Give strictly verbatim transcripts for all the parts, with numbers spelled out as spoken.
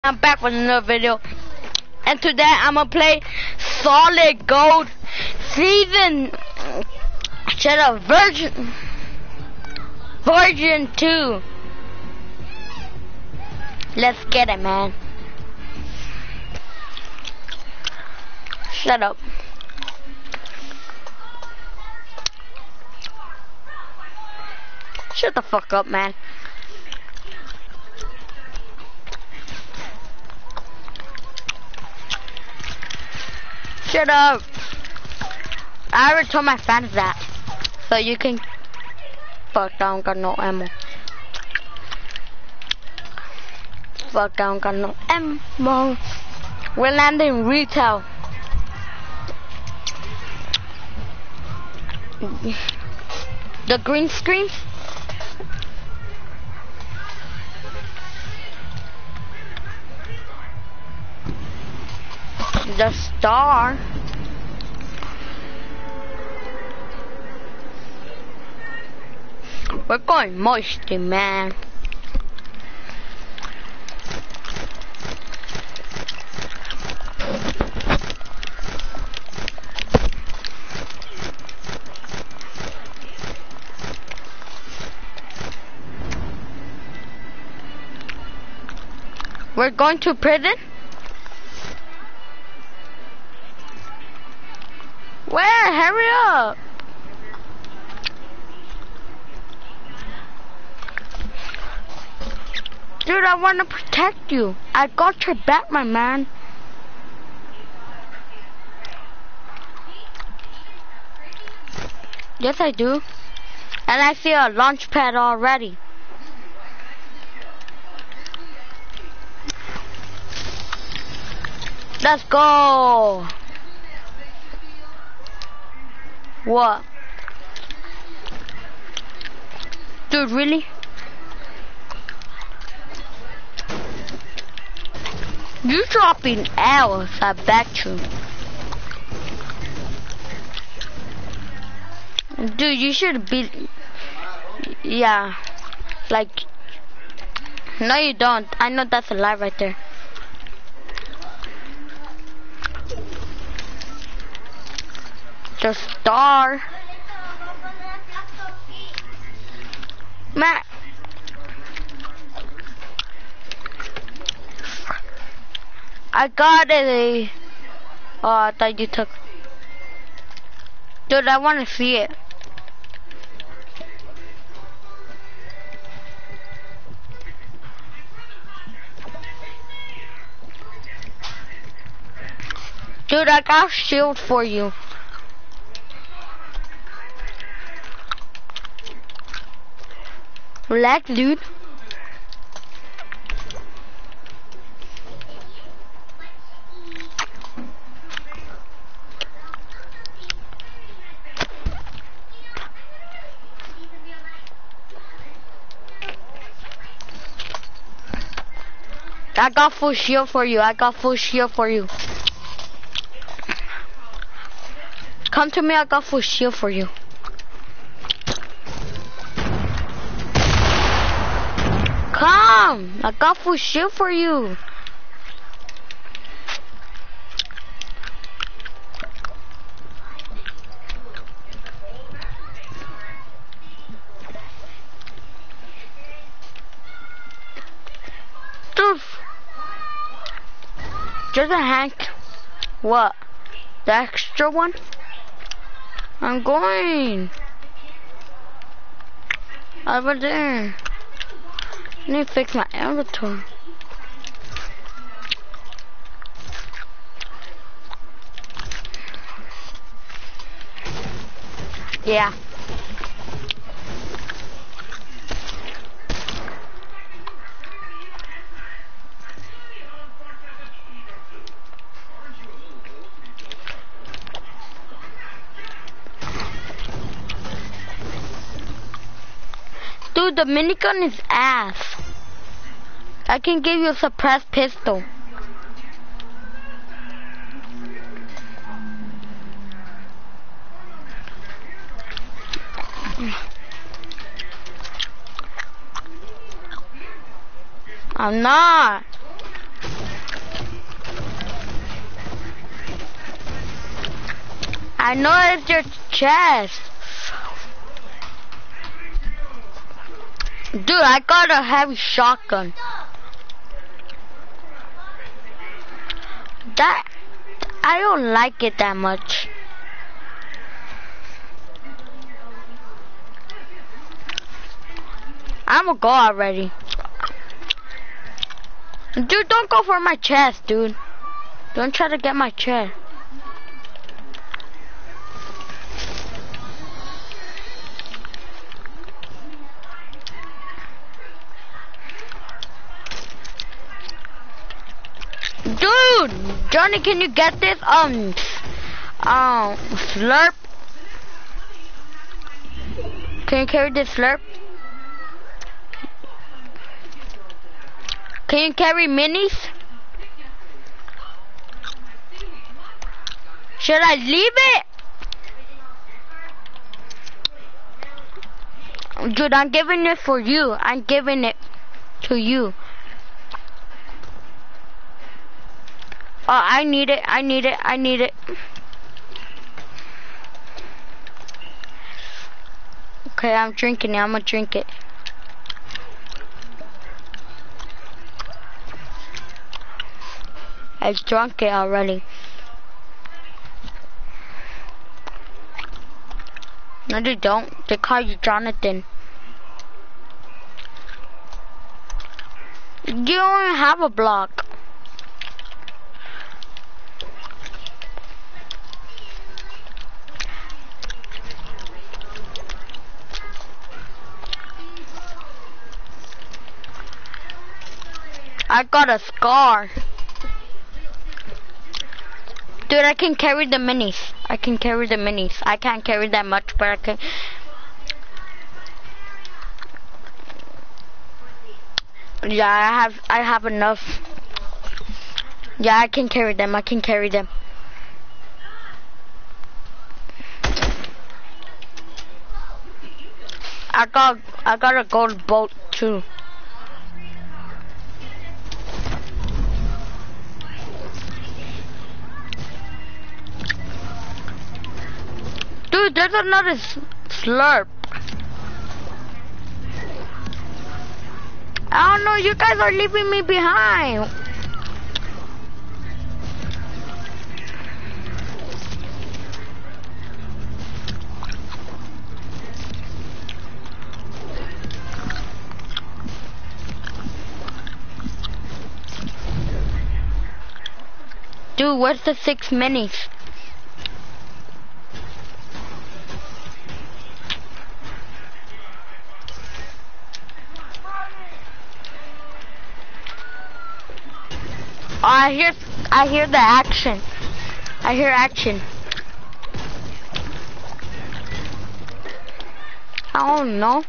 I'm back with another video, and today I'm gonna play Solid Gold Season Shut up, Version Version two. Let's get it, man. Shut up. Shut the fuck up, man. Shut up. I already told my fans that. So you can... Fuck, I don't got no ammo. Fuck, I don't got no ammo. We're landing retail. The green screen? The star. We're going moisty, man. We're going to prison? Where? Hurry up! Dude, I want to protect you. I got your back, my man. Yes, I do. And I see a launch pad already. Let's go. What? Dude, really? You dropping L's, I bet you. Dude, you should be... Yeah. Like... No, you don't. I know that's a lie right there. The star. Matt. I got it. Oh, I thought you took. Dude, I want to see it. Dude, I got a shield for you. Relax, dude. I got full shield for you. I got full shield for you. Come to me, I got full shield for you. Come! I got full shield for you. Dude. Just a Hank. What? The extra one? I'm going. Over there. I need to fix my avatar. Yeah. Dude, the minigun is ass. I can give you a suppressed pistol. I'm not. I know it's your chest. Dude, I got a heavy shotgun. That, I don't like it that much. I'ma go already. Dude, don't go for my chest, dude. Don't try to get my chest. Dude, Johnny, can you get this um um slurp? Can you carry this slurp? Can you carry minis? Should I leave it? Dude, I'm giving it for you. I'm giving it to you. Oh, I need it, I need it, I need it. Okay, I'm drinking it, I'm gonna drink it. I drunk it already. No, they don't. They call you Jonathan. You don't even have a block. I got a scar. Dude, I can carry the minis. I can carry the minis. I can't carry that much, but I can. Yeah, I have I have enough. Yeah, I can carry them. I can carry them. I got I got a gold boat too. Dude, there's another slurp. I don't know, you guys are leaving me behind. Dude, where's the six minis? Oh, I hear, I hear the action. I hear action. I don't know.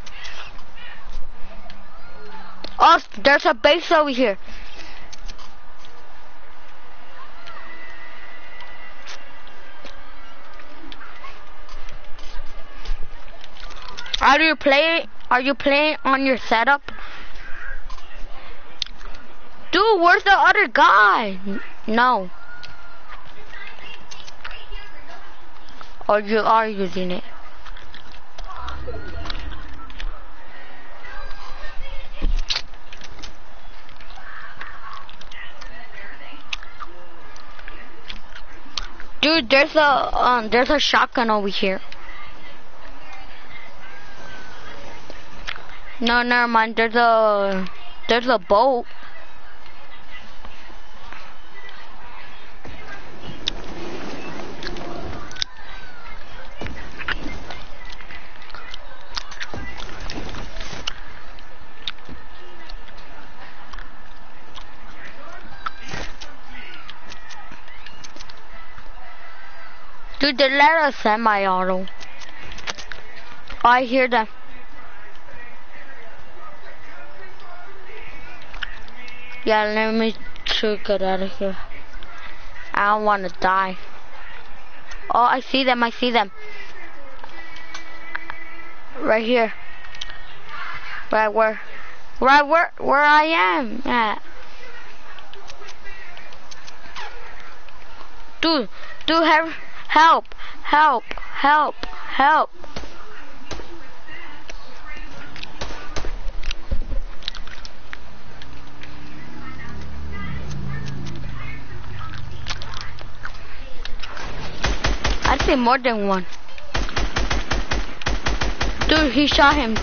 Oh, there's a base over here. Are you playing? Are you playing on your setup? Dude, where's the other guy? No. Or you are using it? Dude, there's a um, there's a shotgun over here. No, never mind. There's a there's a boat. Dude, they let us semi-auto. Oh, I hear them. Yeah, let me too get out of here. I don't want to die. Oh, I see them, I see them. Right here. Right where? Right where, where I am at. Dude, dude, have, help, Help, help, help. I'd say more than one. Dude, he shot him.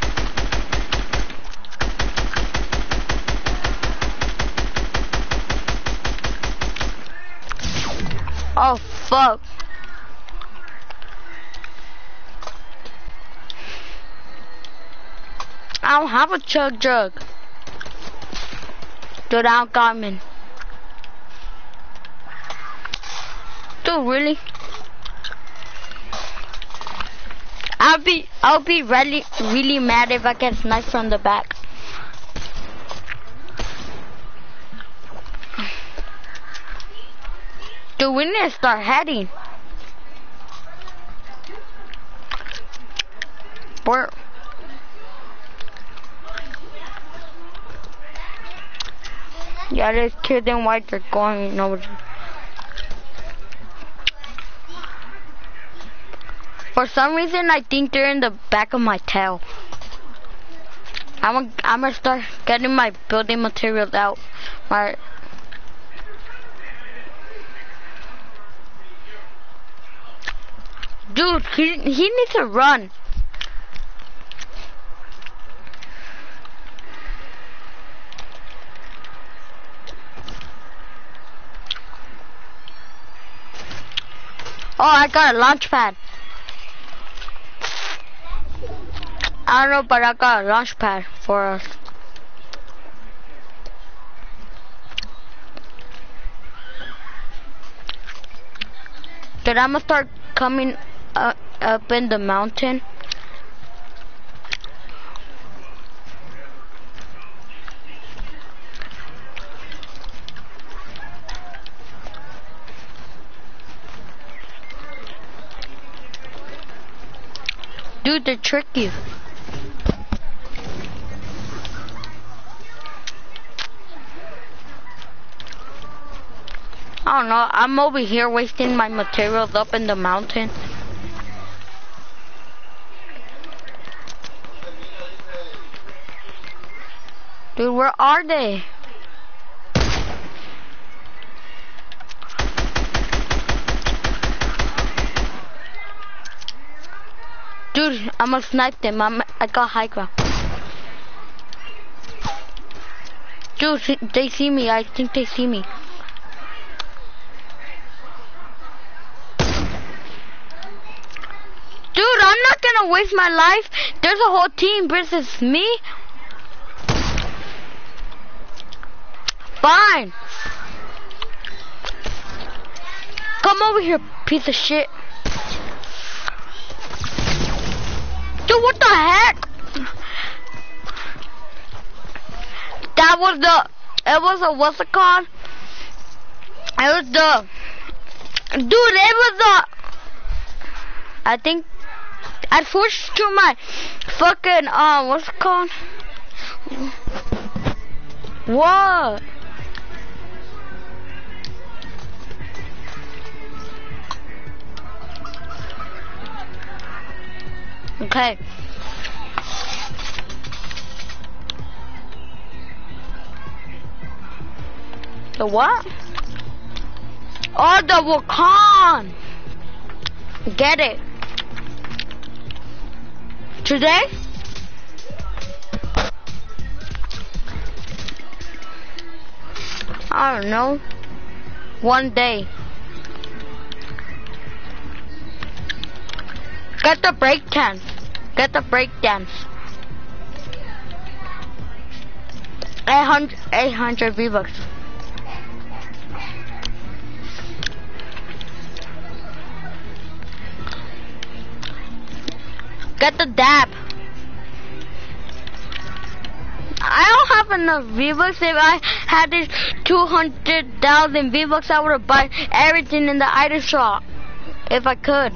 Oh, fuck. I don't have a chug jug. Dude, I don't got me. Dude, really? I'll be, I'll be really, really mad if I get sniped from the back. Dude, we need to start heading. Where? Yeah, this kid and white are going over. For some reason, I think they're in the back of my tail. I'm gonna, I'm gonna start getting my building materials out. My Dude, he, he needs to run. Oh, I got a launch pad. I don't know, but I got a launch pad for us. Dude, I'm gonna start coming uh, up in the mountain. Dude, they trick you. I don't know, I'm over here wasting my materials up in the mountain. Dude, where are they? Dude, I'm gonna snipe them. I'm, I got high ground. Dude, they see me. I think they see me. Dude, I'm not gonna waste my life. There's a whole team versus me. Fine. Come over here, piece of shit. Dude, what the heck? That was the, it was a, what's it called? It was the, dude, it was the, I think, I switched to my fucking, uh, what's it called? What? Okay. The what? Oh, the Wakan. Get it. Today? I don't know. One day. Get the break dance. Get the break dance. eight hundred, eight hundred V-Bucks. Get the dab. I don't have enough V-Bucks. If I had this two hundred thousand V-Bucks, I would have bought everything in the item shop. If I could.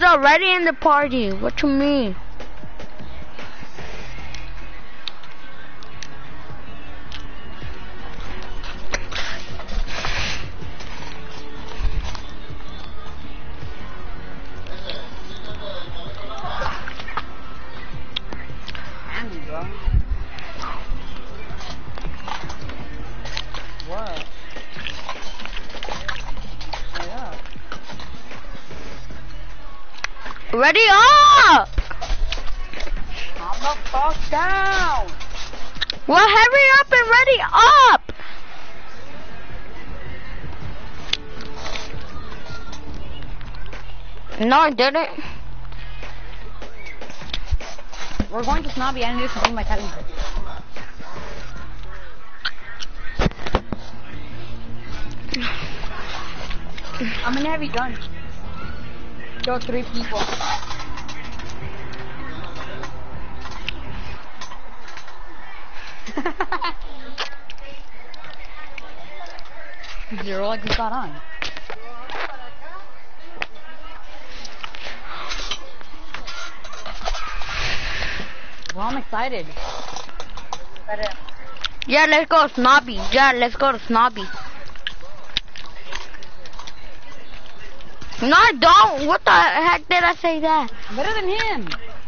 He's already in the party. What you mean? What? Yeah. Ready up! Calm the fuck down! Well, hurry up and ready up! No, I didn't. We're going to Snobby. I need to continue my cutting. How many have you done? Kill three people. Zero like we got on. Well, I'm excited. Yeah, let's go Snobby. Yeah, let's go to Snobby. No, I don't. What the heck did I say that? Better than him.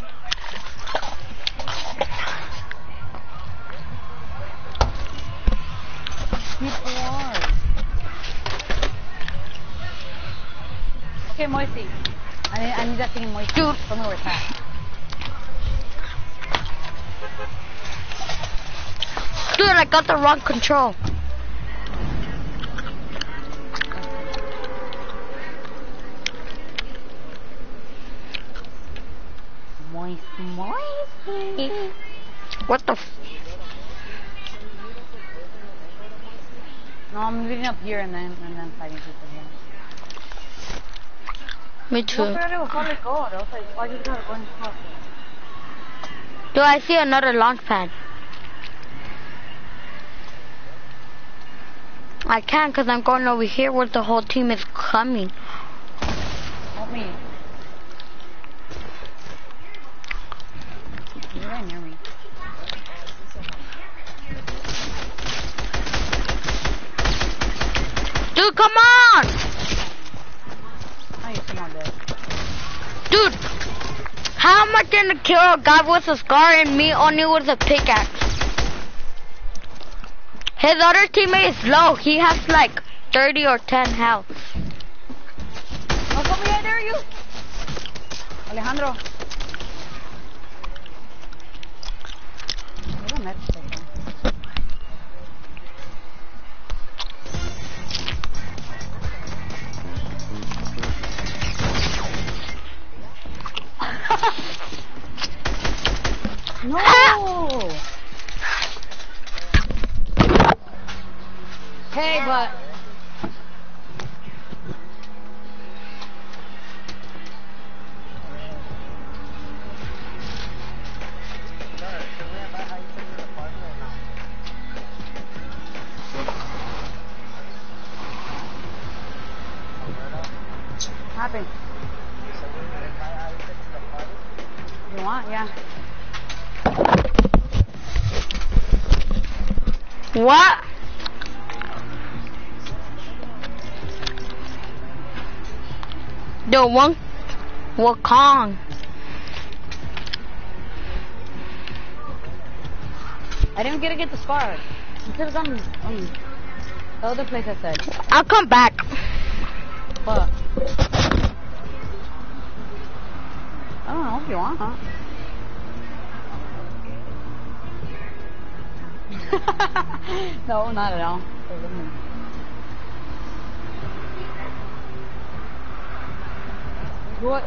People are. Okay, Moisey. I need, I need that thing in Moisey. Dude. Tell me where it's at. Dude, I got the wrong control. Moist, Moisey. What the f- No, I'm leaving up here and then and then fighting people here. Me No, too. pero before they go, they'll say, why you gotta go in the car? Dude, I see another launch pad. I can't because I'm going over here where the whole team is coming. Help me. You're right near me. Dude, come on! Oh, you're still not dead. Dude, how am I gonna kill a guy with a scar and me only with a pickaxe? His other teammate is low. He has like thirty or ten health. Oh, come here, I dare you! Alejandro. Where's the med stick, No! Hey, but... Happened. You want? Yeah. What? The one Wakong. I didn't get to get the scar. You could have gone um, the other place I said. I'll come back. But I don't know if you want, huh? No, not at all. What?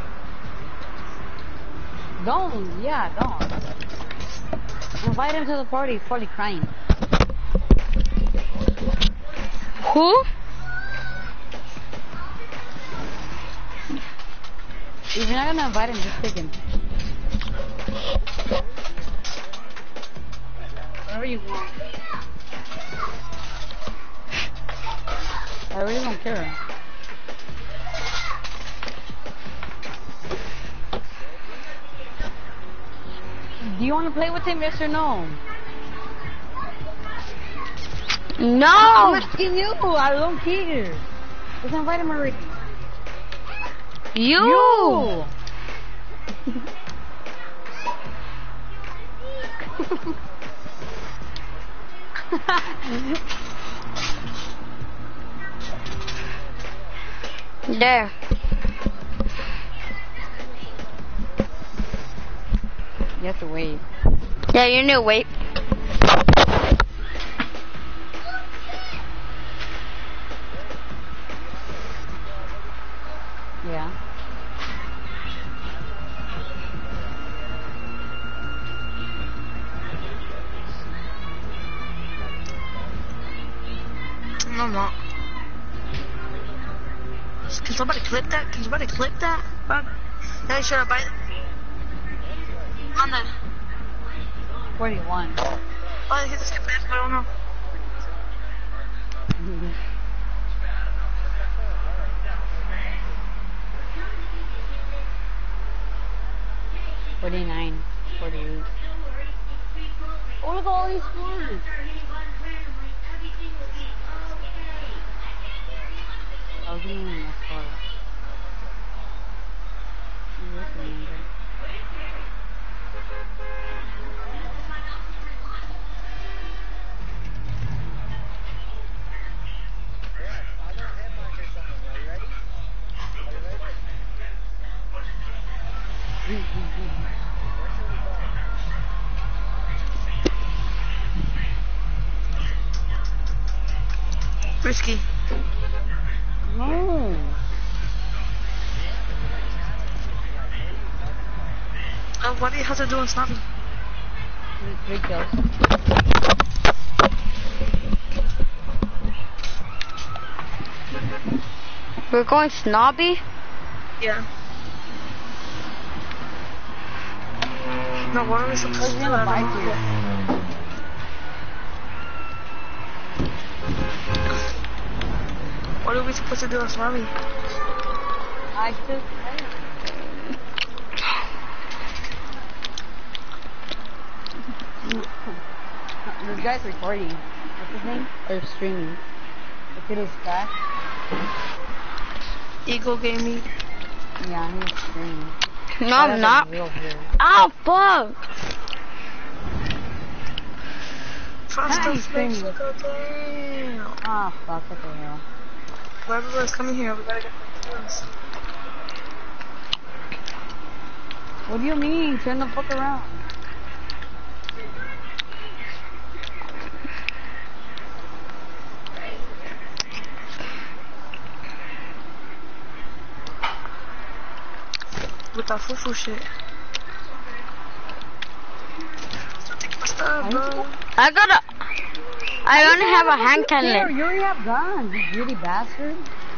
Don't, yeah, don't. Invite him to the party, he's probably crying. Who? If you're not gonna invite him, just pick him. Whatever you want. I really don't care. Do you want to play with him, yes or no? No! I'm asking you. I don't care. Just invite him already. You! You! There. You have to wait. Yeah, you need to wait. Yeah. No, I'm not. Can somebody clip that? Can somebody clip that? Uh, yeah, should I buy it? On the. forty-one. Oh, I hit the skip back, but I don't know. forty-nine. forty-eight. Oh, look at all these scores. Oh, give me my score. Risky. No. Uh, what do you have to do in Snobby? Three kills. We're going snobby? Yeah. No, what are we supposed to do? gonna I bite don't you. know. What are we supposed to do in Snobby? I just. This guy's recording. What's his name? Or streaming. The kid who's fat. Eagle Gaming. Yeah, he's streaming. No, That I'm is not. a real view. Ow, fuck! Fast Nice and thing. Mexico, damn. Ah, fuck, what the hell. Whoever is coming here, we gotta get the kills. What do you mean? Turn the fuck around. With that fufu shit. Stop taking my stuff, bro. I gotta. I only have a hand Here, cannon. you already have guns, you greedy bastard.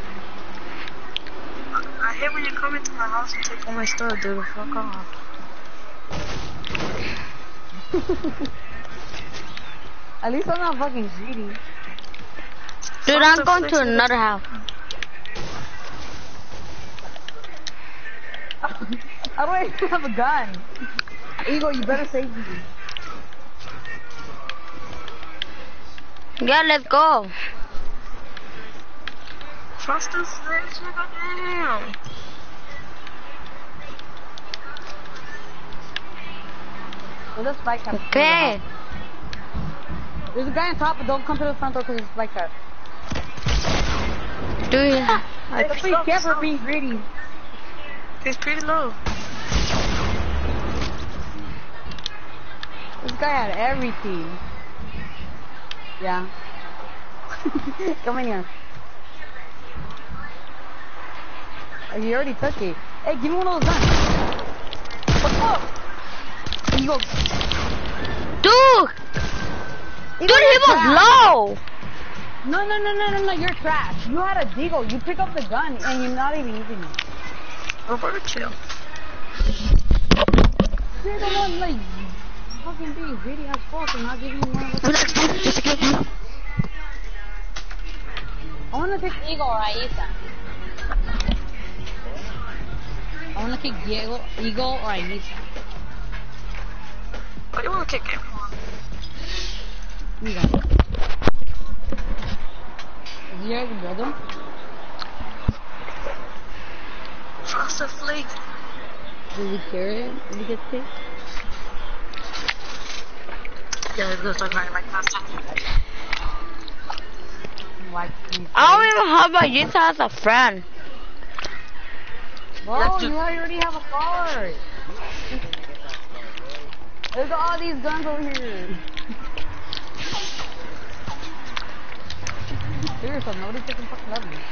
I hate when you come into my house and take all my stuff, dude. Fuck off. At least I'm not fucking greedy. Dude, I'm going to another house. How do I even have a gun? Eagle, you better save me. Yeah, let's go. Trust us, bitch. Damn. There's a spike trap. Okay. There's a guy on top, but don't come to the front door because it's a spike trap. Do you? Let's be careful for being greedy. He's pretty low. This guy had everything. Yeah. Come in here. Oh, he already took it. Hey, give me one of those guns. What's up? You go. Dude! Eagle, Dude, he you're was trash. low! No, no, no, no, no, no, you're trash. You had a deagle. You pick up the gun and you're not even using it. Over chill. You're the one, like, fucking being greedy as fuck and not giving me one of those. I wanna pick Eagle or Aisa. I wanna pick Diego, Eagle or Aisa. Oh, you wanna kick everyone? You got it. Is he your brother? Frosted Flake. Does he carry it when he gets kicked? Yeah, it goes like right in my class. Why can you I don't even have my Yisa as a friend. Bro, Let's do- you already have a car. Look at all these guns over here. Seriously, nobody freaking fucking love me.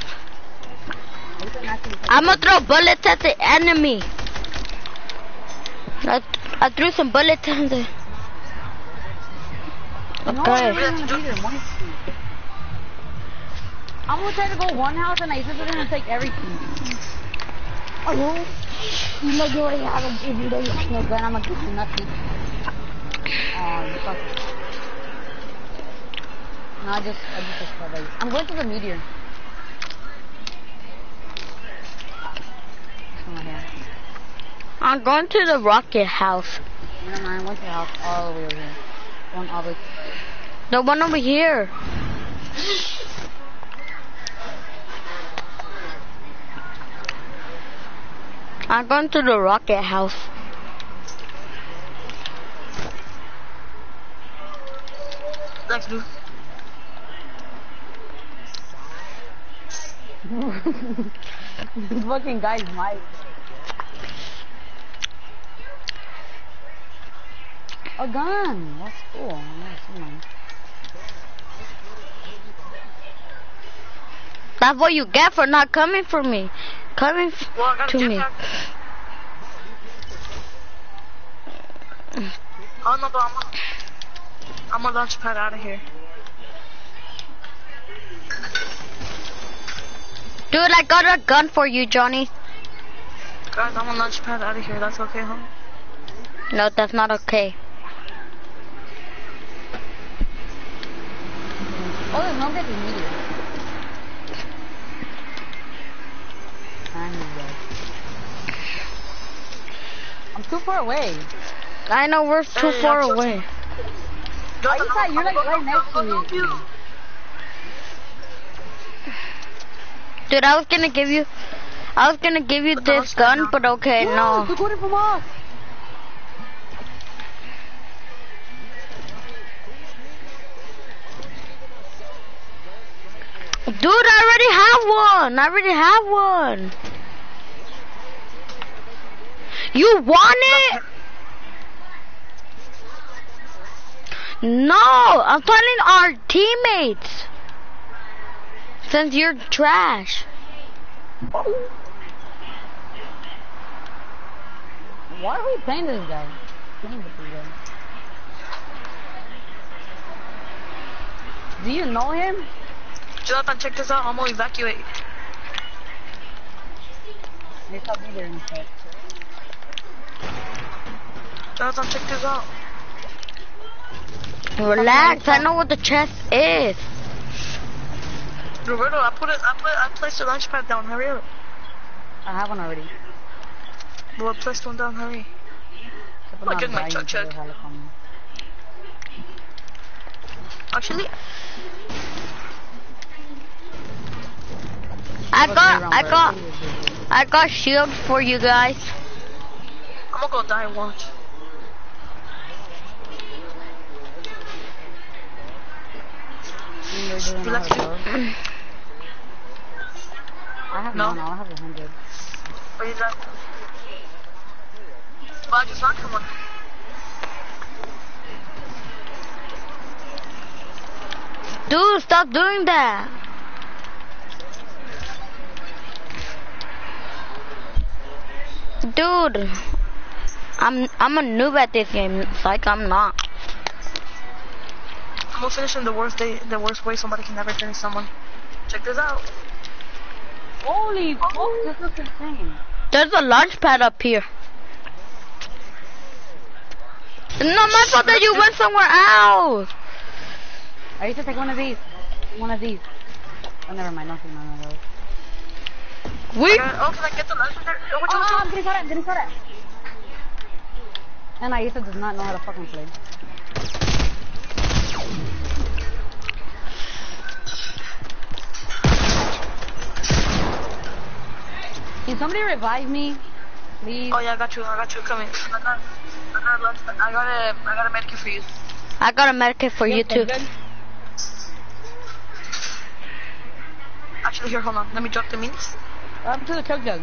I'm gonna throw bullets at the enemy. I, I threw some bullets at the. No, Okay. I don't even either. One street. I'm gonna try to go one house and I said they're gonna take everything. Oh, you know you already have a if you don't have no gun, I'm gonna give you nothing. Oh, you fuck. No, I just, I just discovered. I'm going to the meteor. This one right here. I'm going to the rocket house. Never mind, I went to the house all the way over here. One all the way. The one over here. I'm going to the rocket house. Thanks, dude. This fucking guy's mic. A gun. That's cool. Nice, nice. That's what you get for not coming for me. Coming f Well, I got a to me. jetpack. Oh no, but I'm gonna, I'm gonna launch pad out of here. Dude, I got a gun for you, Johnny. Guys, I'm gonna launch pad out of here. That's okay, huh? No, that's not okay. Oh, there's no big meteor. I need that. I'm too far away. I know we're too Hey, far I'm so- away. Why you say you're like right next to me? Dude, I was gonna give you, I was gonna give you But that this was gun, fine, but okay, Whoa, no. took it from us. Dude, I already have one. I already have one. You want it? No, I'm telling our teammates. Since you're trash. Why are we playing this guy? Playing with this guy. Do you know him? Jonathan, check this out. I'm gonna evacuate. They can't be there instead. Jonathan, check this out. Relax, I know what the chest is. Roberto, I put it. I put. I placed the launch pad down. Hurry up. I have one already. Well, I placed one down. Hurry. Except Look I'm at my not chug dying chug. for the helicopter. Actually, I Go got, three I round got, bird. I got shield for you guys. I'm gonna go die. Watch. You're doing Relax, all right, bro. I have No. none. I have a hundred. What is that? Well, I just knocked someone. Dude, stop doing that. Dude, I'm I'm a noob at this game. It's like I'm not. I'm gonna finish in the worst day, the worst way somebody can never finish someone. Check this out. Holy fuck, this looks insane. There's a launch pad up here. No, my fault that you went somewhere else. I used to take one of these. One of these. Oh, never mind. Don't take none of those. We Uh, oh, can I get the launch pad? Oh, watch Oh, out, oh, watch I'm getting shot at. I'm getting shot at. And Aisa does not know how to fucking play. Can somebody revive me? Please? Oh yeah, I got you, I got you coming. I got, I got, a, I got a, I got a medkit for you. I got a medkit for you too. Good? Actually, here, hold on. Let me drop the means. What happened to the chug jug?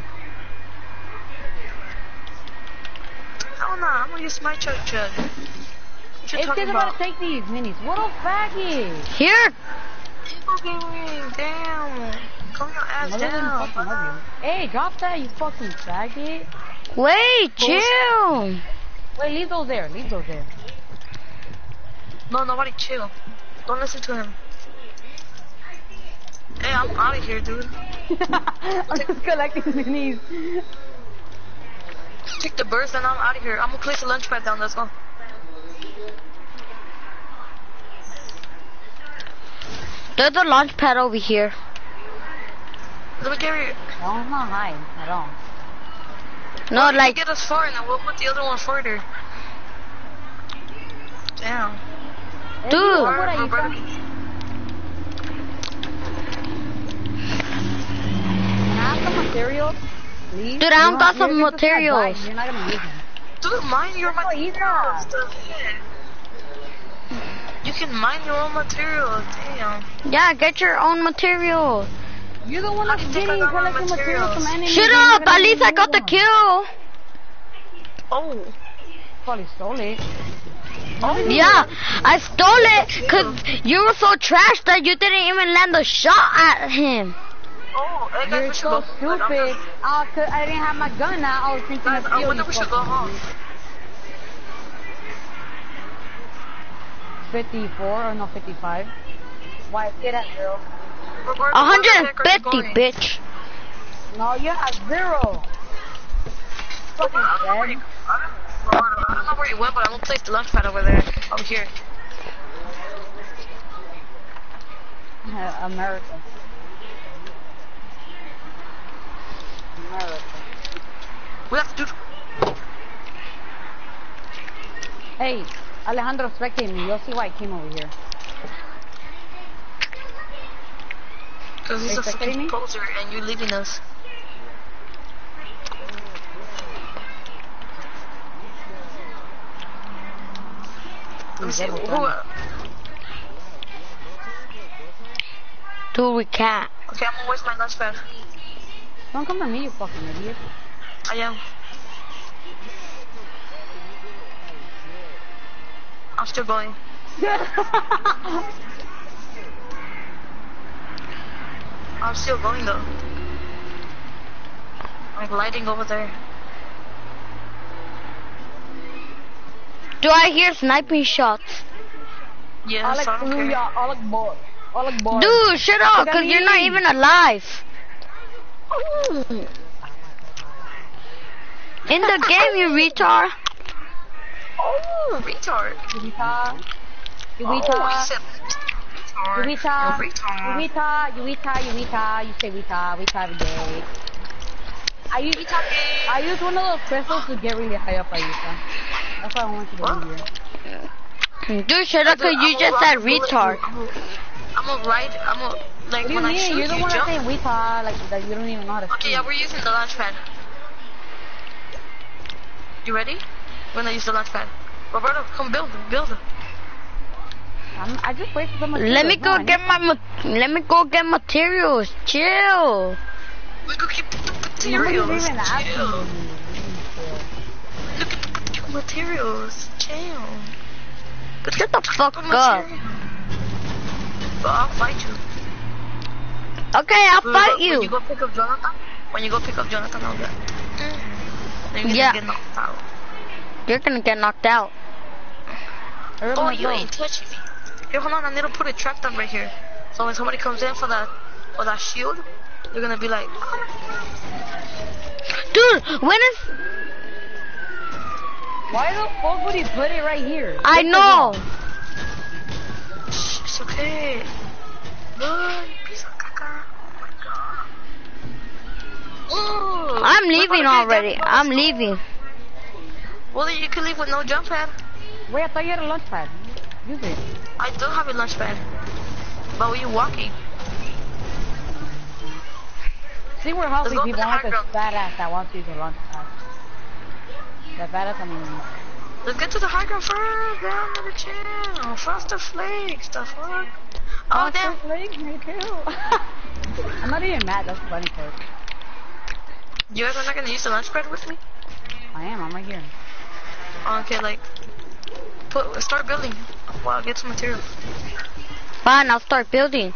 Oh no, I'm gonna use my chug chug. What you It's talking just about to take these minis. What a faggot! Here. Eagle gaming, damn. Calm your ass Mother didn't down. fucking love you. Hey, drop that, you fucking faggot. Wait, chill. Wait, leave those there. Leave those there. No, nobody chill. Don't listen to him. Hey, I'm out of here, dude. I'm just collecting minis. Take the burst and I'm out of here. I'm gonna place the lunch pad down. Let's go. There's a launch pad over here. Let me get you. No, it's not high at all. No, Well, you like, can get us far and then we'll put the other one further. Damn. Hey, Dude. you know what Alright, I Roberto. used to- Can I have some material? Please? Dude, I don't You got you're- some you're just gonna materials. die. You're not gonna use them. Dude, mine your Oh, materials. yeah. The heck? You can mine your own materials. Damn. yeah, get your own material. You're the one How that's do you think I getting got my collecting materials from materials? enemies. Shut You're not up, gonna at least use I got the them. kill. Oh. Probably stole it. Oh. Yeah, I stole it because you were so trash that you didn't even land a shot at him. Oh, hey guys, You're we should so go. Like, I'm stupid. just- Uh, cause I didn't have my gun now. I was thinking Guys, of I steal wonder you we should go fucking home. fifty-four or no fifty-five. Why get at zero? Roberto, one where the hundred heck are you fifty, going? bitch. No, you're at zero. Fucking I don't know where dead. you, I don't, Roberto, I don't know where you went, but I'm gonna place the lunch pad over there. Over here. Uh, America. America. We have to do. Hey, Alejandro spectate me. You'll see why I came over here. Because he's Are a you spectating fucking me? poser and you leaving us. Let me see. Double Who? done. uh, Dude, we can't. Okay, I'm gonna waste my lunch pad. Don't come to me, you fucking idiot. I am. I'm still going. I'm still going though. I'm gliding over there. Do I hear sniping shots? Yeah, so I don't care. Hallelujah, all Akbar. All Akbar. Dude, shut up, Look at because you're not me. even alive. In the game, you retard. Oh, retard. Yubita. Oh, Yubita. you said retard. Yubita. You're retard. Yubita. Yubita. Yubita. You say Wita. Wita every day. I use, I use one of those crystals to get really high up, Ayusa. That's why I want you to What? be here. Dude, shut up, because you I'm just gonna said rock the bullet. retard. I'm gonna- I'm gonna ride. I'm gonna like What do you when I mean? shoot You're the you one that's jump. saying Wita, like that you don't even know how to Okay, speak. yeah, we're using the launch pad. You ready? We're gonna use the launch pad. Roberto, come build, build. I'm, I just wasted so much. Let me No, go I get need- my, ma- let me go get materials. Chill. We could keep the Nobody's materials. even asking Chill. me. Look at the materials. Chill. But Shut the fuck the up. material. But I'll fight you. Okay, I'll When fight go, When you you. go pick up Jonathan, when you go pick up Jonathan, I'll be like, mm. Then you're Yeah. gonna get knocked out. You're gonna get knocked out. Hurry up, Oh, let's you go. ain't touching me. Here, hold on, I need to put a trap down right here. So when somebody comes in for that, for that shield, you're gonna be like, Dude, when is... Why the fuck would he put it right here? I know. shh, it's okay. Look, piece of caca. Oh my god. Ooh, I'm we're leaving gonna be already. down by the I'm school. leaving. Well, then you can leave with no jump pad. Wait, I thought you had a launch pad. Use it. I do have a launch pad. But when you walking, See, we're healthy Let's go to people. the I want high this ground. badass that wants to use a launch pad. That badass, I mean, let's get to the high ground first. Down to the channel. Frosted Flakes. The fuck? Oh, damn. Legs, me too. I'm not even mad. That's funny, cause You guys are not gonna use the launch pad with me? I am. I'm right here. Oh, okay, like, put start building while I get some material. Fine, I'll start building.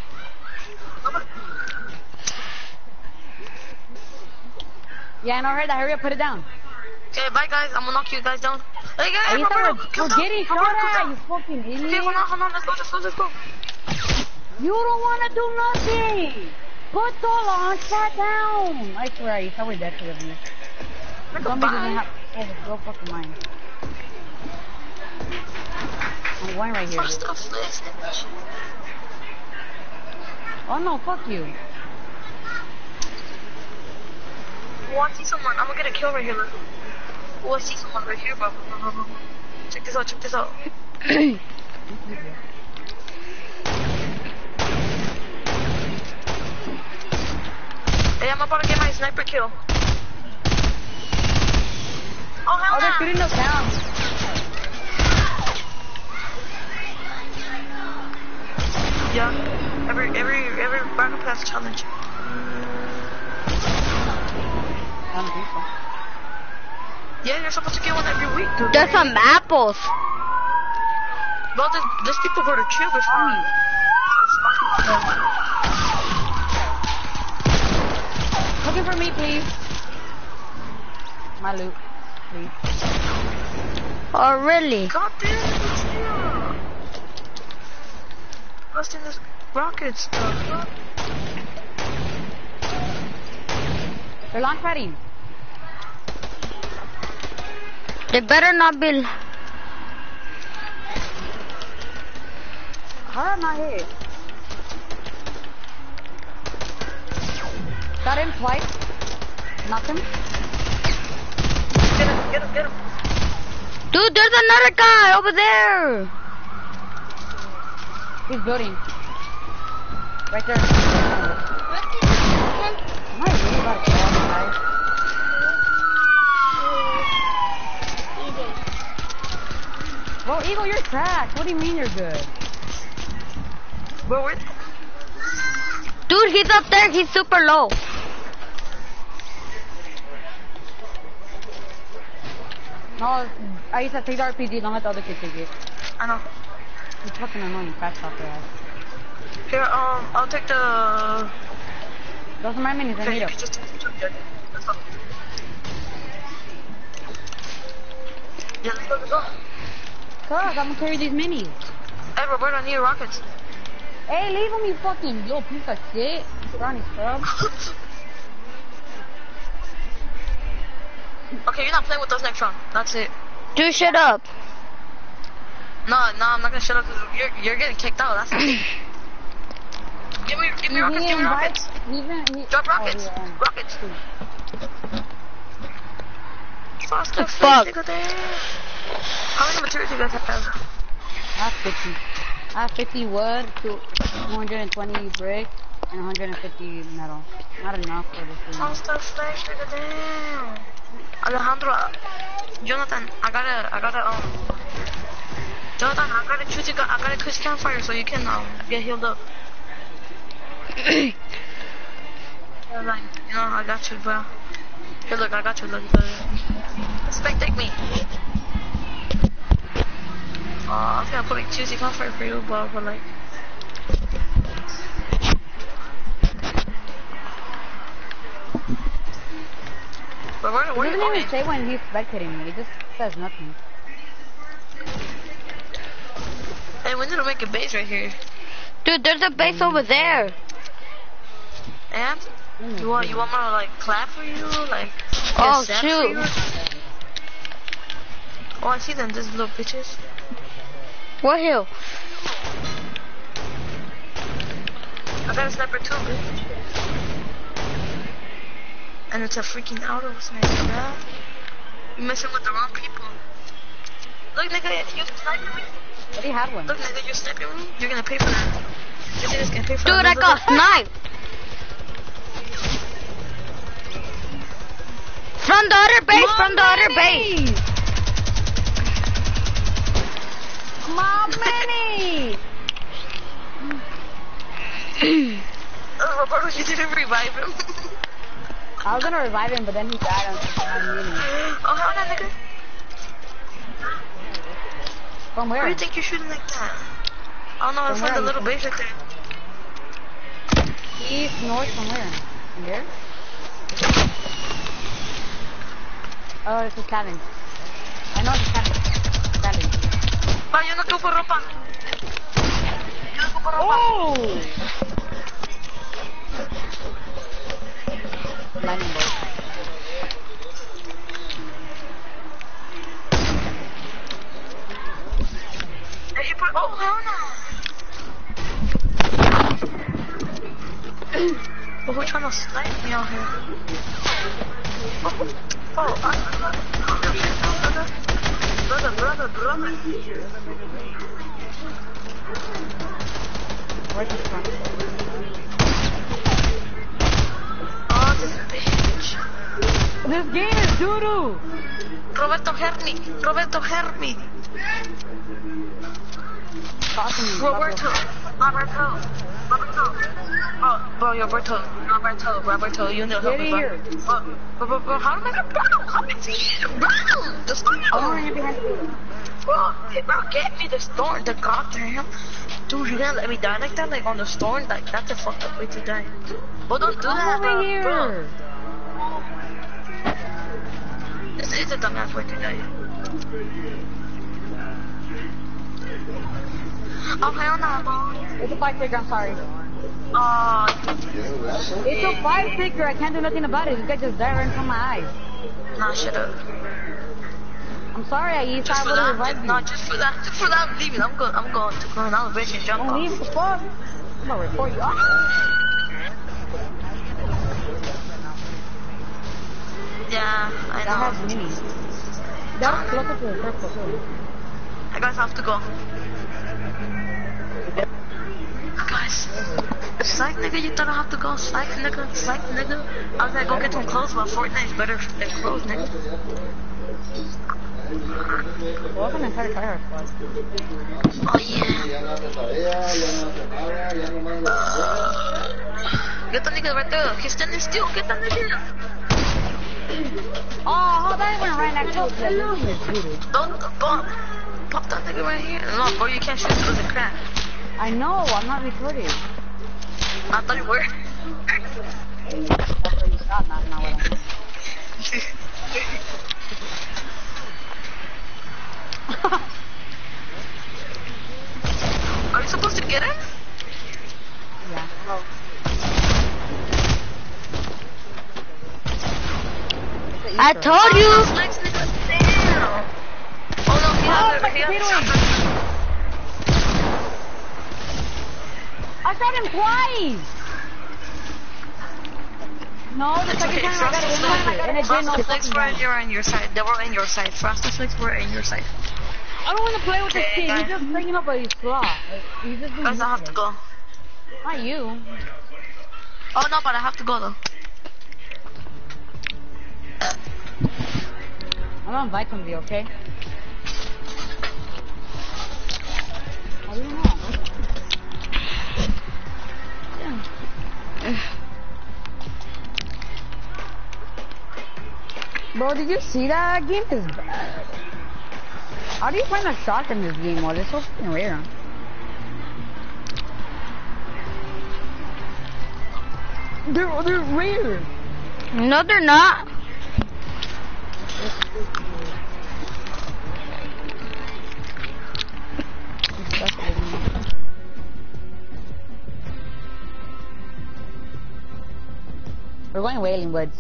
Yeah, I know. Heard that. Hurry up, put it down. Okay, bye guys. I'm gonna knock you guys down. Hey guys, Hey, you Roberto, thought we're, come we're down. getting shot Roberto, come at, down. you fucking Okay, idiot. hold on, hold on. Let's go, let's go, let's go. You don't want to do nothing. Put the launch pad down. I swear, you thought we're dead to me. Like a Zombie doesn't bye. have. Oh, go fucking mine. I'm going right here. Frosted Flakes. Oh no, fuck you. Oh, I see someone. I'm gonna get a kill right here. Look. Oh, I see someone right here, bro. Check this out, check this out. Hey, I'm about to get my sniper kill. Oh, hell Oh, they're no. shooting us down. Yeah, every, every, every battle pass challenge. I don't think so. Yeah, you're supposed to get one every week, dude. There's some apples. Well, there's, there's people go to chill before me. Looking for me, please. My loot, please. Oh, really? God damn it, yeah. Busting this rocket stuff. They're launch padding. They better not be. How am I hit? Got him twice. Knocked him. Get him, get him, get him. Dude, there's another guy over there. He's building. Right there. Am I really about to kill him, guys? Well, Eagle, you're trash. What do you mean you're good? But where? Dude, he's up there. He's super low. No, I used to take the R P G. Don't let the other kid take it. I know. He's fucking annoying. Fast talker ass. Here, um, I'll take the... Those are my minis. I Okay, need you them. can just take the jump jet. Let's go. Yeah, let's go, let's go. Cuz, I'm gonna carry these minis. Hey, Roberto, I need rockets. Hey, leave him, you fucking little piece of shit. Brownie scrub. Okay, you're not playing with us next round. That's it. Dude, shut up. No, no, I'm not gonna shut up because you're, you're getting kicked out. That's it. Give me, give me rockets, give me rockets. Even, he, Drop rockets. Oh, yeah, um, Rockets. Faster, The fuck? nigga, there. How many materials do you guys have? I have fifty. I have fifty wood, two hundred twenty brick, and one hundred fifty metal. Not enough for this thing. Faster, flash, nigga, damn. Alejandro, Jonathan, I gotta, I gotta, um, Jonathan, I gotta choose a, gu- I gotta choose campfire so you can, um, get healed up. Yeah, like, you know, I got you, bro. Here, look, I got you, look, look. Spectate me. Oh, I was gonna put a choosy campfire for you, but, but like. But where, It where doesn't you even going? say when he's spectating me. It just says nothing. Hey, when did I make a base right here? Dude, there's a base over there. And? You want, you want me to, like, clap for you? Like, get Oh, sad shoot. for you? Oh, I see them, these little bitches. What hill? I got a sniper too, bitch. And it's a freaking auto sniper, bruh. You're messing with the wrong people. Look, nigga, you sniping me. I already had one. Look, nigga, you're sniping me. You're gonna pay for that. You niggas gonna pay for Dude, that. I got sniped. From the other base, from the other base. My mini! Oh, Roberto, you didn't revive him. I was gonna revive him, but then he died on my mini. Oh, hell no, nigga. From Where where? do you think you're shooting like that? I don't know, From it's where from the are you little from? base right there. East, north, from where? From here? Oh, it's a cabin. I know it's a cabin. Cabin. Ah, yo no ocupo ropa. Yo no ocupo ropa. Oh! Lightning bolt. Hey, he put, oh, hell no. But who's trying to snipe me out here? Oh, oh, I, brother, brother, brother. Where's this from? Oh, this bitch. This game is doo-doo! Roberto, help me. Roberto, help me. Talk to me, Roberto, Roberto, Roberto. Oh, bro, Roberto, Roberto, Roberto, you know help Get me, here. bro. Bro, bro, bro, how am I gonna, bro, how am I gonna, bro, the storm, I don't want to behind you. bro, hey, bro, get me the storm, the goddamn. Dude, you gonna let me die like that, like on the storm, like that's a fucked up way to die. Bro, don't do I'm that, over bro, here. bro. This is a dumbass way to die. Oh, hell no, bro. It's a five sticker, I'm sorry. Oh, It's a five sticker, I can't do nothing about it. This guy just died right in front of my eyes. nah, shut up. I'm sorry, I used Just I for would have that, revived you. no, just for that, just for that, I'm leaving. I'm going, I'm going to Grand Elevation and jump Don't off. leave, what the fuck? I'm gonna report you. Ah! Yeah, I That know. has mini. That was closer to the circle too. I guys have to go. Guys, psych nigga, you thought I have to go? Psych nigga, psych nigga. I was gonna go get some clothes, but Fortnite's better than clothes, nigga. Welcome to entire fire squad. Oh yeah. Get that nigga right there. He's standing still. Get that nigga. Oh, hold on, went right next to it. Don't pop, pop that nigga right here. No, bro, you can't shoot through the crack. I know, I'm not retarded. I thought you were. That's where you stop, not, not what I mean. Are you supposed to get him? Yeah. No. I told you. Next nigga, damn. Oh no, he has Oh, it. He has potato. it. I shot him twice! No, the It's second okay. time I got it in my and it didn't Frost know and Flex fucking were gun. on your on your side. They were on your side. Frost and Flex were on your side. I don't want to play with this Okay, kid. guys. He's just bringing up a slot. Like, he's just being Guys, I have to useless. go. Not you. Oh no, but I have to go though. I'm gonna invite somebody, okay? I don't know. Yeah. Bro, did you see that? That game is bad. How do you find a shot in this game? Well, it's so fucking rare. They're, they're rare. No, they're not. We're going Wailing Woods.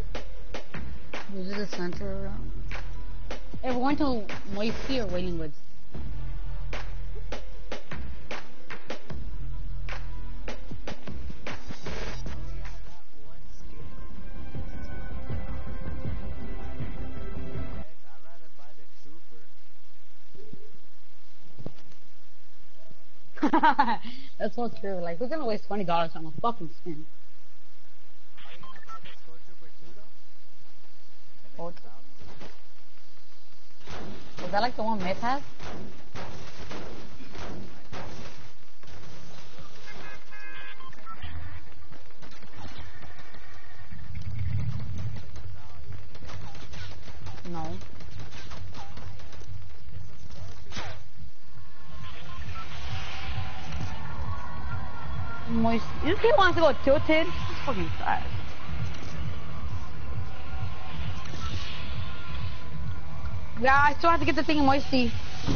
This is the center around. Hey, we're going to Moisty or Wailing Woods? That's so true. Like, who's gonna waste twenty dollars on a fucking skin? Oh, is that like the one Myth has? No. Moist. You kid wants to go tilted? It's fucking fast. Yeah, I still have to get the thing in Moisty.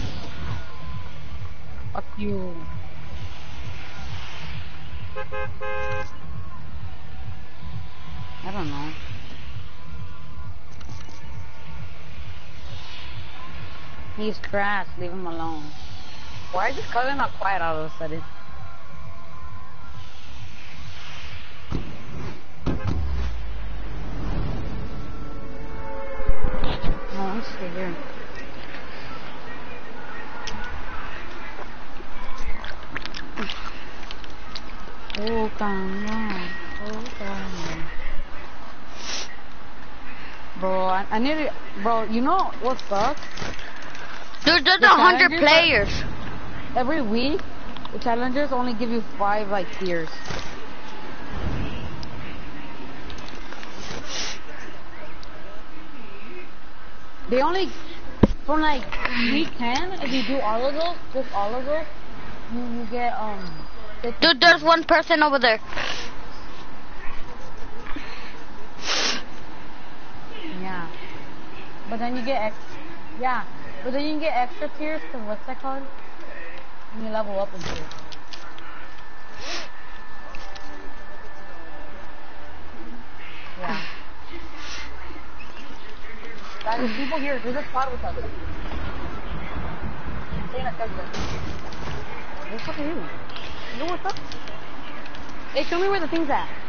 Fuck you. I don't know. He's trash, leave him alone. Why is this color not quiet all of a sudden? Oh, let's see here. Oh, come on. Oh, come on. Bro, I, I need to, bro, you know what sucks? Dude, there's The a hundred challengers players. Every week, the challengers only give you five, like, tiers. They only, from like week ten, if you do all of those, just all of those, you, you get, um, fifty. Dude, there's one person over there. Yeah. But then you get, ex yeah, but then you get extra tiers, cause what's that called? When you level up and shit. Yeah. Guys, there's people here. There's a spot with us. Say that, guys. What's up with you? You know what's up? Hey, show me where the thing's at.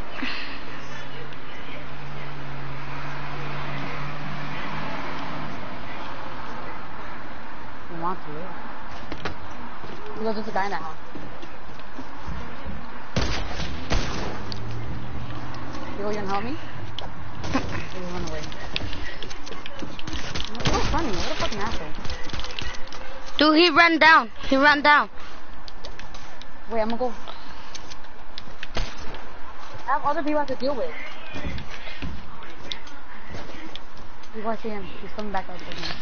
You want to, yeah. Look, there's a guy in that house. You gonna help me? Or you run away? What's funny? What a fucking asshole. Dude, he ran down. He ran down. Wait, I'm gonna go. I have other people I have to deal with. You go see him. He's coming back up again.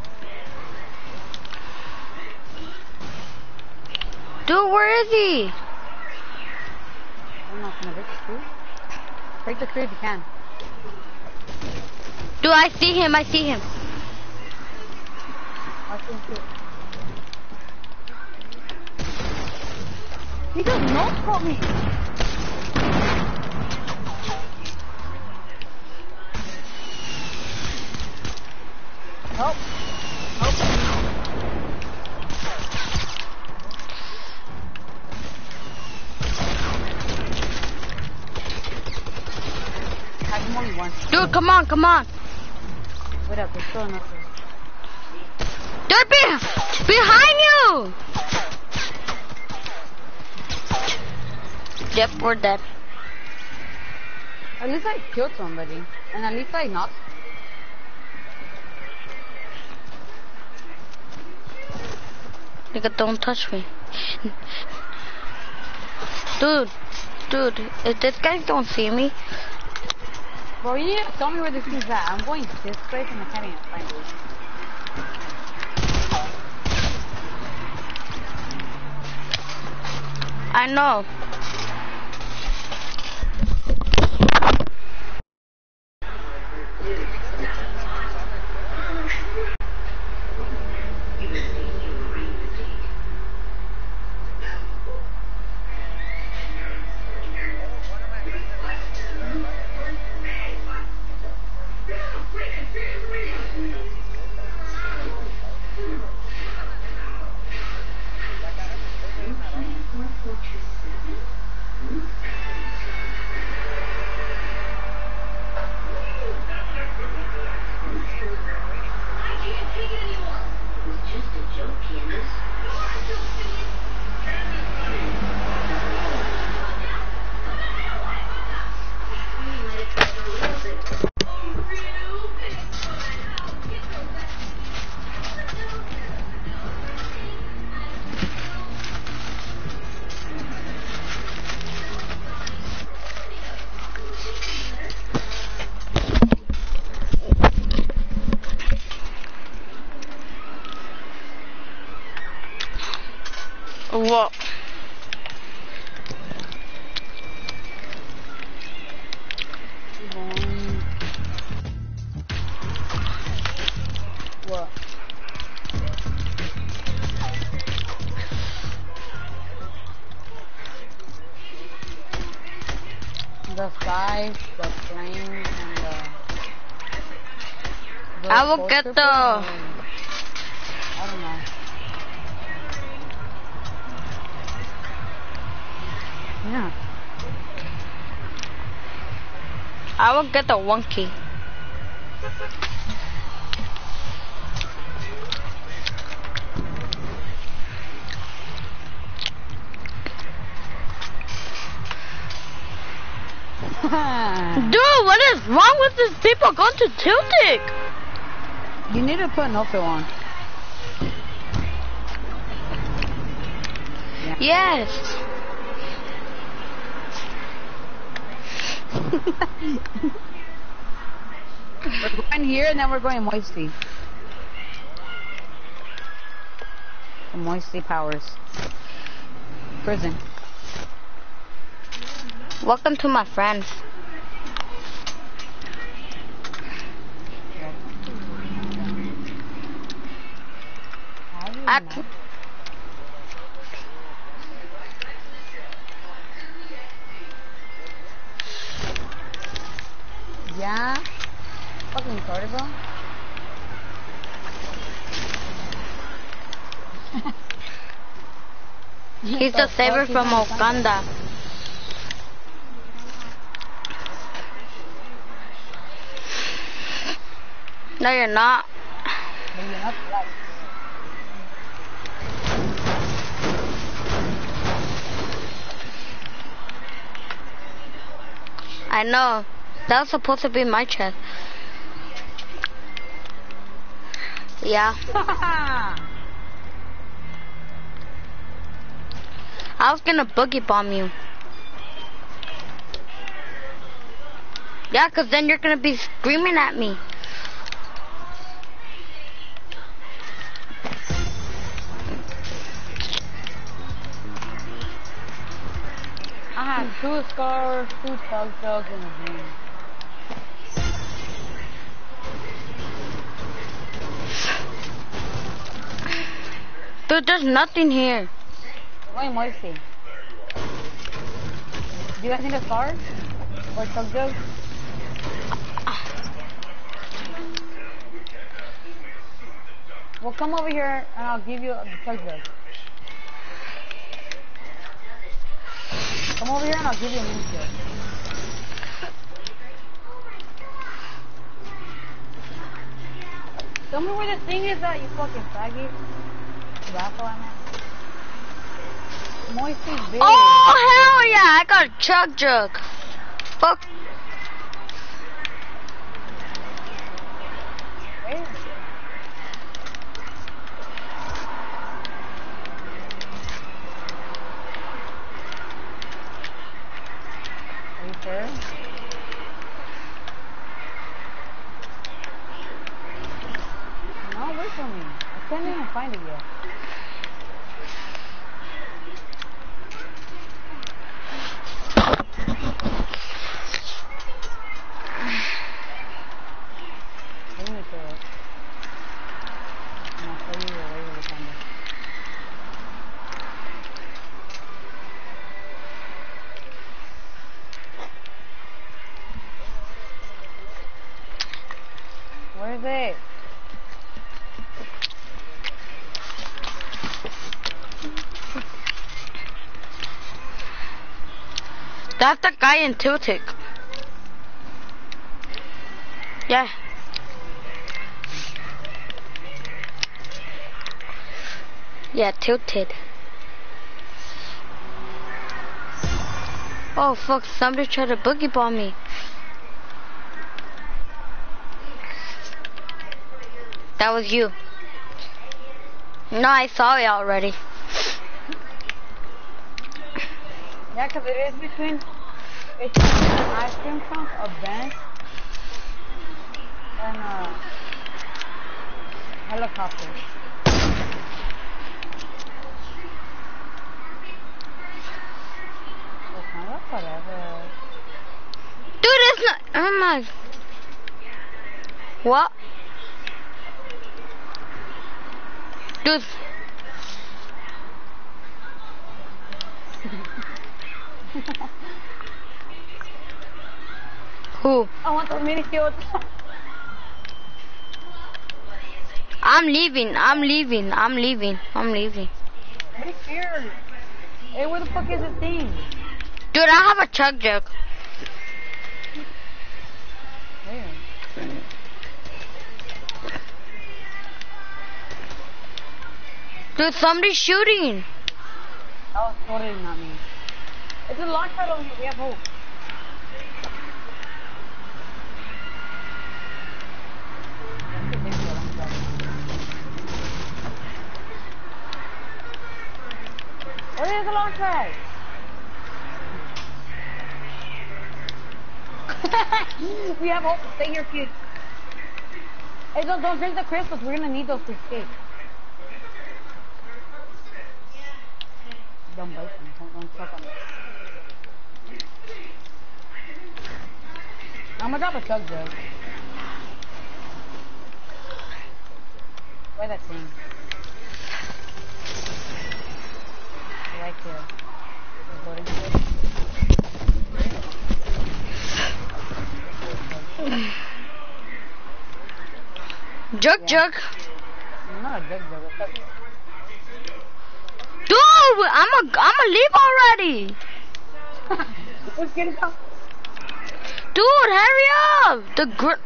Dude, where is he? I don't know, can I break the screw? Break the screw if you can. Dude, I see him. I see him. I'll see him too. He just no-scoped me! Help! Help! I have only one. Dude, come on, come on. Wait up, there's still enough here. They're be behind you! Yep, we're dead. At least I killed somebody. And at least I knocked. Nigga, don't touch me. Dude, dude, if this guy don't see me. Bro, you need to tell me where this thing's at. I'm going this way and I can't even find it. I know. knife, the flame, and the... the I will get torture the... pin, or- I don't know. Yeah. I will get the one key. Dude, what is wrong with these people going to Tiltic? You need to put an outfit on. Yes. We're going here and then we're going Moisty. The Moisty Powers. Prison. Welcome to my friends. I c- Yeah. Fucking retarded, bro. He's the savior from Uganda. No, you're not. Maybe not black. I know. That was supposed to be my chest. Yeah. I was gonna boogie bomb you. Yeah, cause then you're gonna be screaming at me. I have two scars, two tug jugs, and a dream. Dude, there's nothing here. We're going Moisty. Do you guys need a scar? Or tug jug? Well, come over here and I'll give you the tug jug. Come over here and I'll give you a mini jug. Tell me where the thing is at, you fucking faggot. Tobacco, I meant. Moisty's big. Oh, hell yeah, I got a chug jug. Fuck. Where? Are you sure? No, wait for me. I can't even find it yet. Give me to it. And I'll show you where you will find it. Where is it? That's the guy in Tiltic. Yeah. Yeah, tilted. Oh fuck, somebody tried to boogie bomb me. That was you. No, I saw it already. Yeah, because it is between, it's between an ice cream trunk, a bench, and a helicopter. Well, kind of whatever. Dude, it's not. Oh my. What? Dude. Who? I want those mini shields. I'm leaving. I'm leaving. I'm leaving. I'm leaving. Mini shields. Hey, where the fuck is the thing? Dude, I have a chug jug. Where? Dude, somebody's shooting. Oh, it's totally not me. It's a launch pad over here. We have hope. Where is the launch pad? We have hope. Stay here, kids. Hey, don't, don't drink the crystals. We're gonna need those to escape. Don't bite them. Don't, don't suck on them. I'm gonna drop a chug jug. Where that thing? Right here. Jug Yeah. jug. Not a jug jug. It's a- Dude, I'm a, I'm a leave already. Let's get it out. Dude, hurry up. The gr-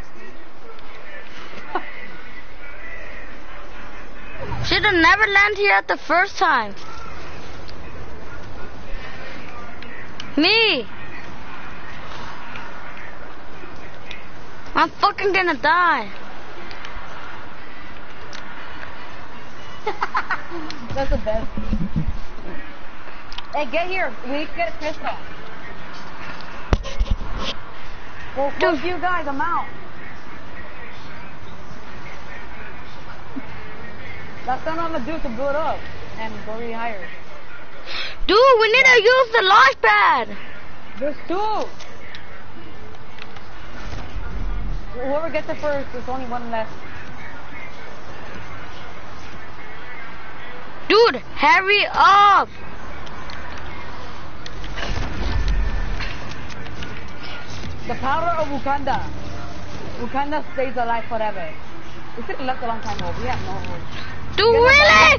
Should have never landed here at the first time. Me. I'm fucking gonna die. That's the best. Hey, get here. We get a crystal. Well, fuck you guys. I'm out. That's what I'm gonna do to build up and go rehire. Dude, we need to use the launch pad. There's two. Whoever gets it first, there's only one left. Dude, hurry up. The power of Wakanda. Wakanda stays alive forever. We should have left a long time ago. We have no hope. Dude, really?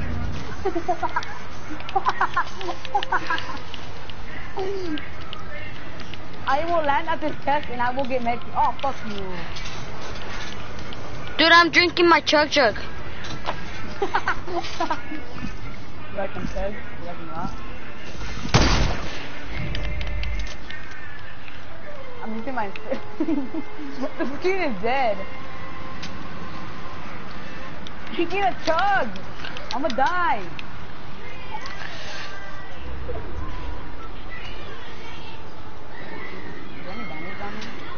I will land at this chest and I will get mad. Oh, fuck you. Dude, I'm drinking my chug jug. Like I said, like not. I'm using my. The screen is dead. She can't chug. I'ma die. Is there any bandage on me?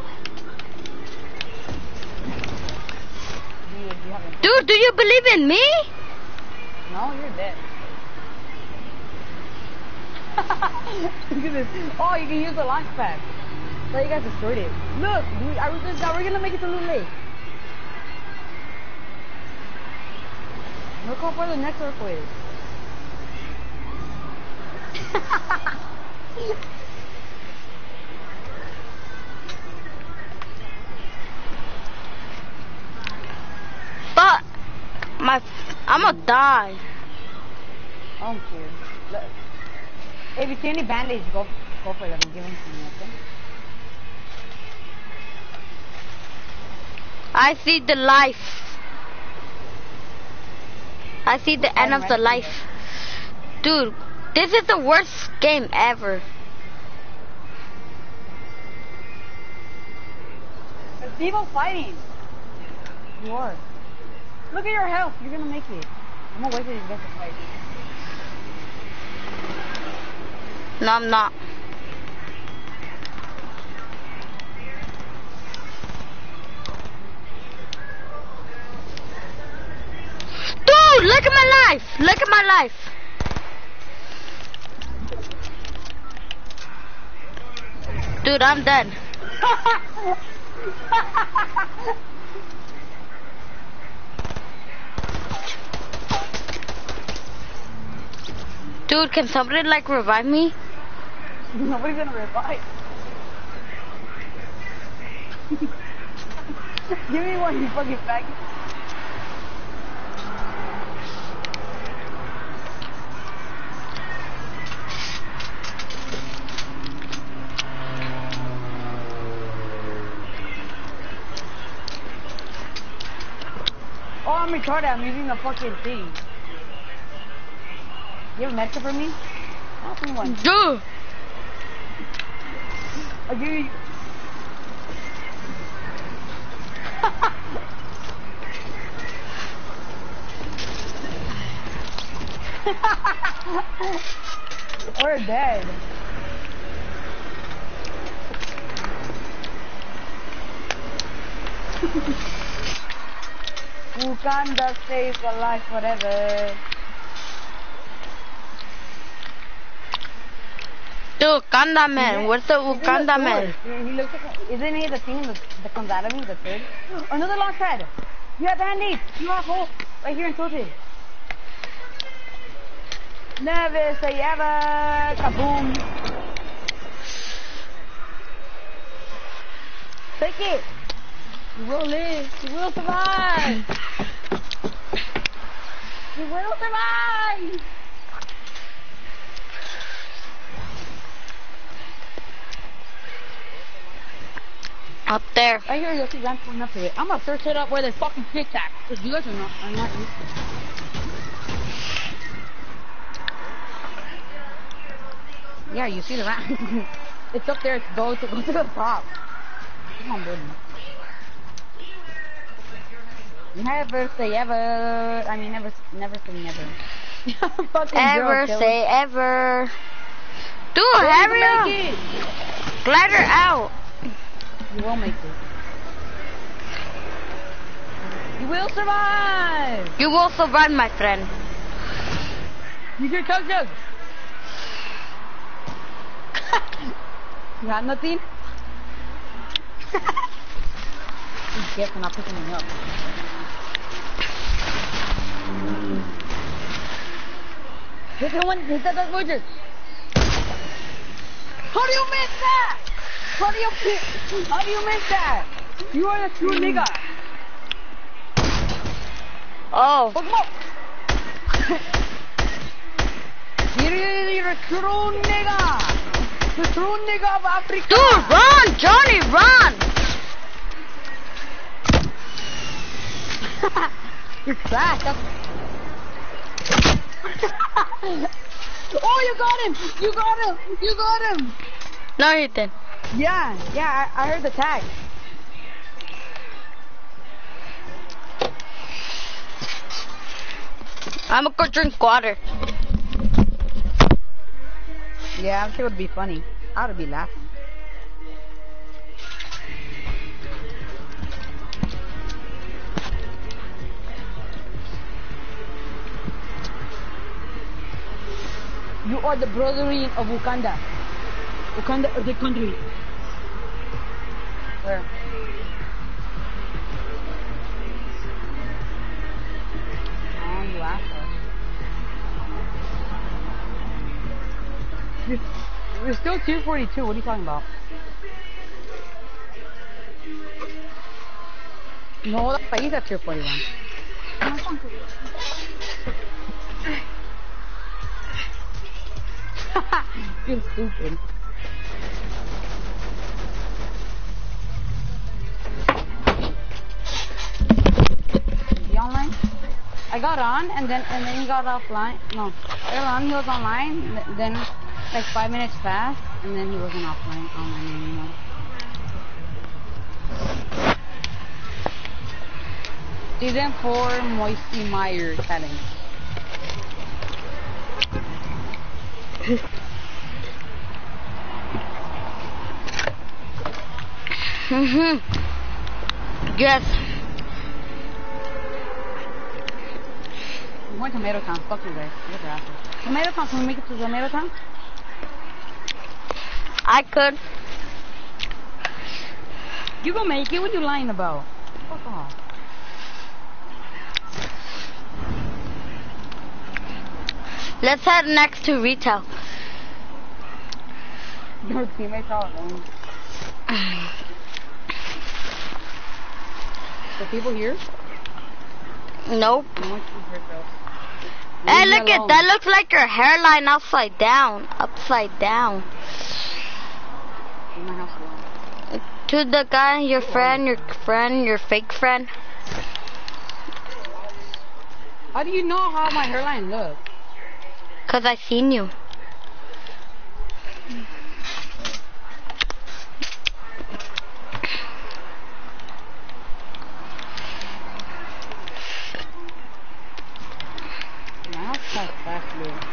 Do you, do you have any? Dude, do you believe in me? No, you're dead. Look at this. Oh, you can use the launch pad. So you guys destroyed it. Look, we, are we, just, are we gonna make it to Loot Lake? Look how far the next circle is. But my, I'm gonna die. I don't care. Look. If you see any bandage, go go for them. Give them to me, okay? I see the life. I see the end of the life. Dude, this is the worst game ever. There's people fighting. You are. Look at your health. You're gonna make it. I'm gonna wait for these guys to fight. No, I'm not. Dude, look at my life. Look at my life. Dude, I'm dead. Dude, can somebody like revive me? Nobody's gonna revive. Give me one, you fucking faggot. Oh, I'm retarded. I'm using the fucking thing. You have a medkit for me? I'll bring one. Dude! I'll give you... We're dead. Wakanda stays alive forever. Dude, Wakanda man. Where's the He's in Wakanda the man? sword. He looks like, isn't he the thing that, that comes out of me, the third? Another launch pad. You have the handy. You have hope. Right here in tilted. Never say ever. Kaboom. Take it. You will live. You will survive. You will survive. Up there. I hear you see Ram pulling up to it. I'm gonna search it up where they fucking Tic Tac. Cause you guys are not, are not used to it. Yeah, you see the ram. It's up there. It's go to go to the top. Come on, baby. Never say ever. I mean, never, never say never. Fucking Ever girl, say ever. Dude, Kill. hurry You up. can make it. Glider out. You will make it. You will survive. You will survive, my friend. Use your tug jug. You got nothing? Be careful not picking me up. Hit the one, hit that Voyager. How do you miss that? How do you miss, how do you miss that? You are a true nigga. Oh. Fuck him up. You're, you're a true nigga. The true nigga of Africa. Dude, run, Johnny, run. You're trash. That's... Oh, you got him! You got him! You got him! No, you didn't. Yeah, yeah, I, I heard the tag. I'm gonna go drink water. Yeah, I'm sure it would be funny. I would be laughing. You are the brotherly of Wakanda. Wakanda is the country. Where? Oh, you asshole. We're still two forty-two. What are you talking about? No, that's why he's at two forty-one. You're stupid. Is he online? I got on and then and then he got offline. No, I got on. He was online. Then like five minutes passed and then he wasn't offline online anymore. Season four Moisty Meyer challenge. Mhm. Yes. I'm going to Tomato Town. Fuck you guys. Look at that. Tomato Town. Can we make it to Tomato Town? I could. You gonna make it? What you lying about? Fuck off. Let's head next to retail. Your teammates all alone. The people here? Nope. I want you here, girls. Hey, Leave me look at alone. that. Looks like your hairline upside down. Upside down. Leave my house alone. To the guy, your friend, your friend, your fake friend. How do you know how my hairline looks? Cause I seen you. My house has fast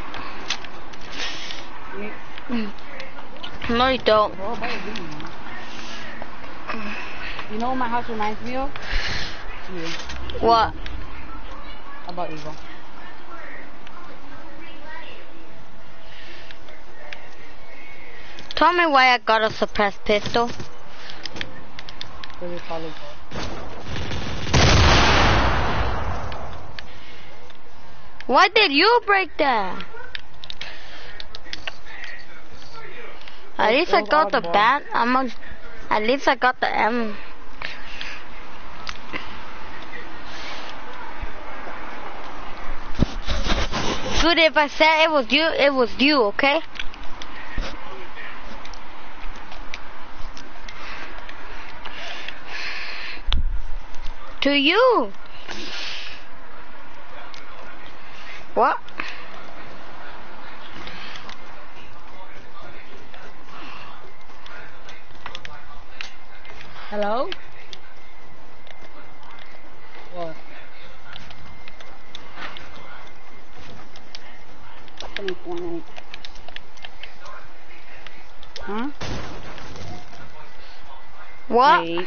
blue. No, you don't. Bro, about you. You know what my house reminds me of? You. What? About Eagle. Tell me why I got a suppressed pistol. Because it's solid. Why did you break that? At It- least it I was got the oddball. bat. I'm a, at least I got the M. Good, if I said it was you, it was you, okay? To you. What? Hello? What? twenty-four. Huh? What? Eight.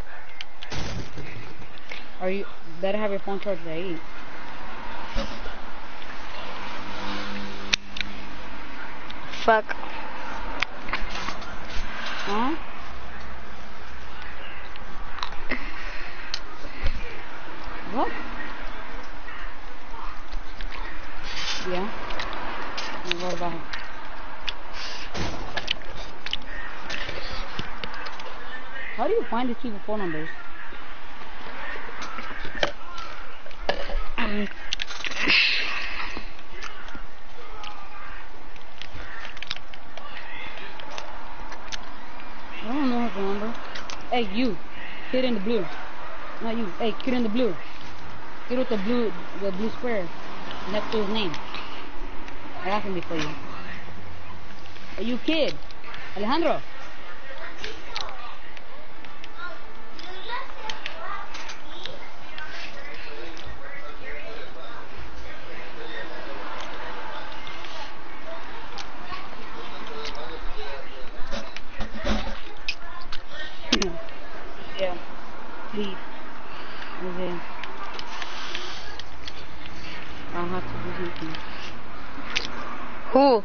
Are you better have your phone charged at eight? Fuck. Huh? What? Yeah. And what about him? How do you find these people's phone numbers? Um, I don't know her phone number. Hey, you. Kid in the blue. Not you. Hey, kid in the blue. Kid with the blue, the blue square next to his name. I got something for you. Hey, you kid. Alejandro. Yeah. Please. Okay. I'll have to do something. who?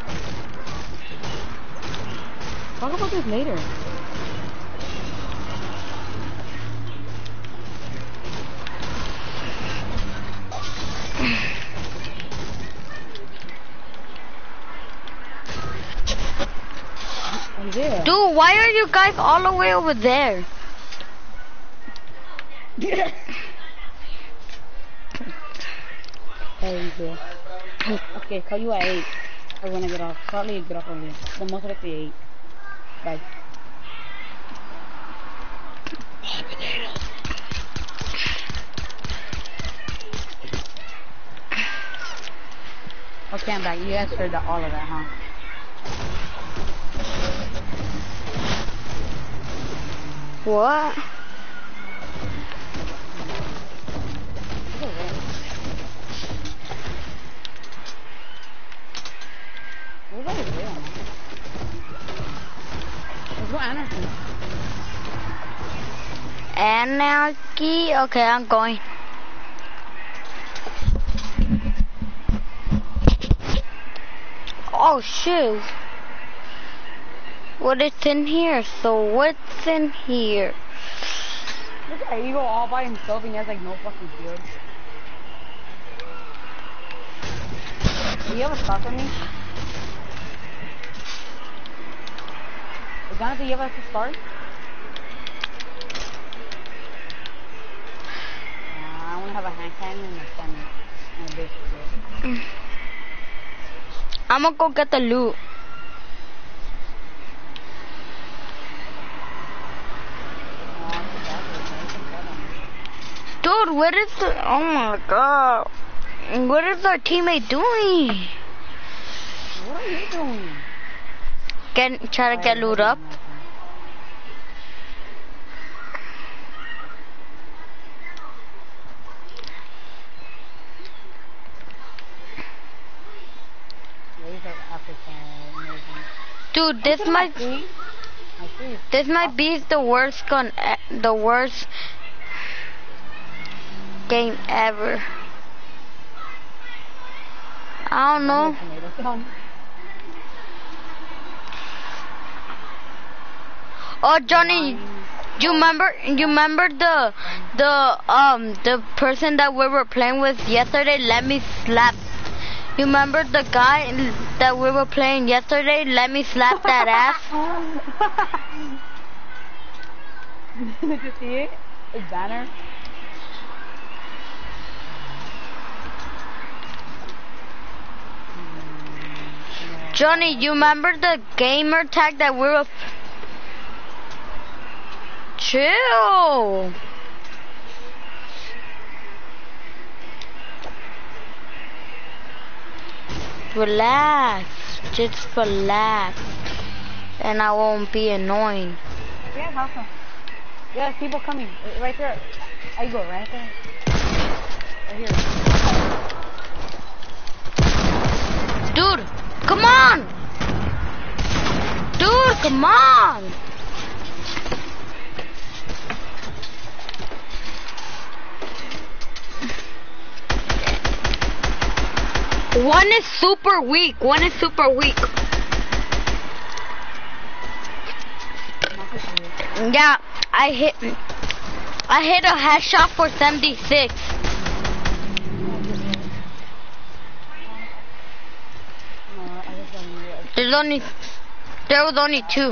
Talk about this later. I'm there. Dude, why are you guys all the way over there? Hey, you there. Okay, call you at eight. Or when I get off. Probably get off early. But most likely eight. Bye. Okay, I'm back. You guys heard that, all of that, huh? What? Where's all the real, man? Let's go Anarchy. Anarchy? Okay, I'm going. Oh shit. What is in here? So what's in here? Look at Eagle all by himself and he has like no fucking shield. Do you have a start for me? Jonathan, do you have a start? I'm gonna go get the loot. Dude, what is the, oh my god. What is our teammate doing? What are you doing? Get, try to get loot up. Dude, this might this might be the worst gun, e- the worst game ever. I don't know. Oh, Johnny, you remember? You remember the the um the person that we were playing with yesterday? Let me slap. You remember the guy that we were playing yesterday? Let me slap that ass. Did you see it? His banner. Johnny, you remember the gamer tag that we were? Chill. Relax. Just relax. And I won't be annoying. Yeah, awesome. Yeah, people coming. Right there. I go right there. Right here. Dude, come on. Dude, come on. One is super weak. One is super weak. Yeah, I hit. I hit a headshot for seventy-six. There's only. There was only two.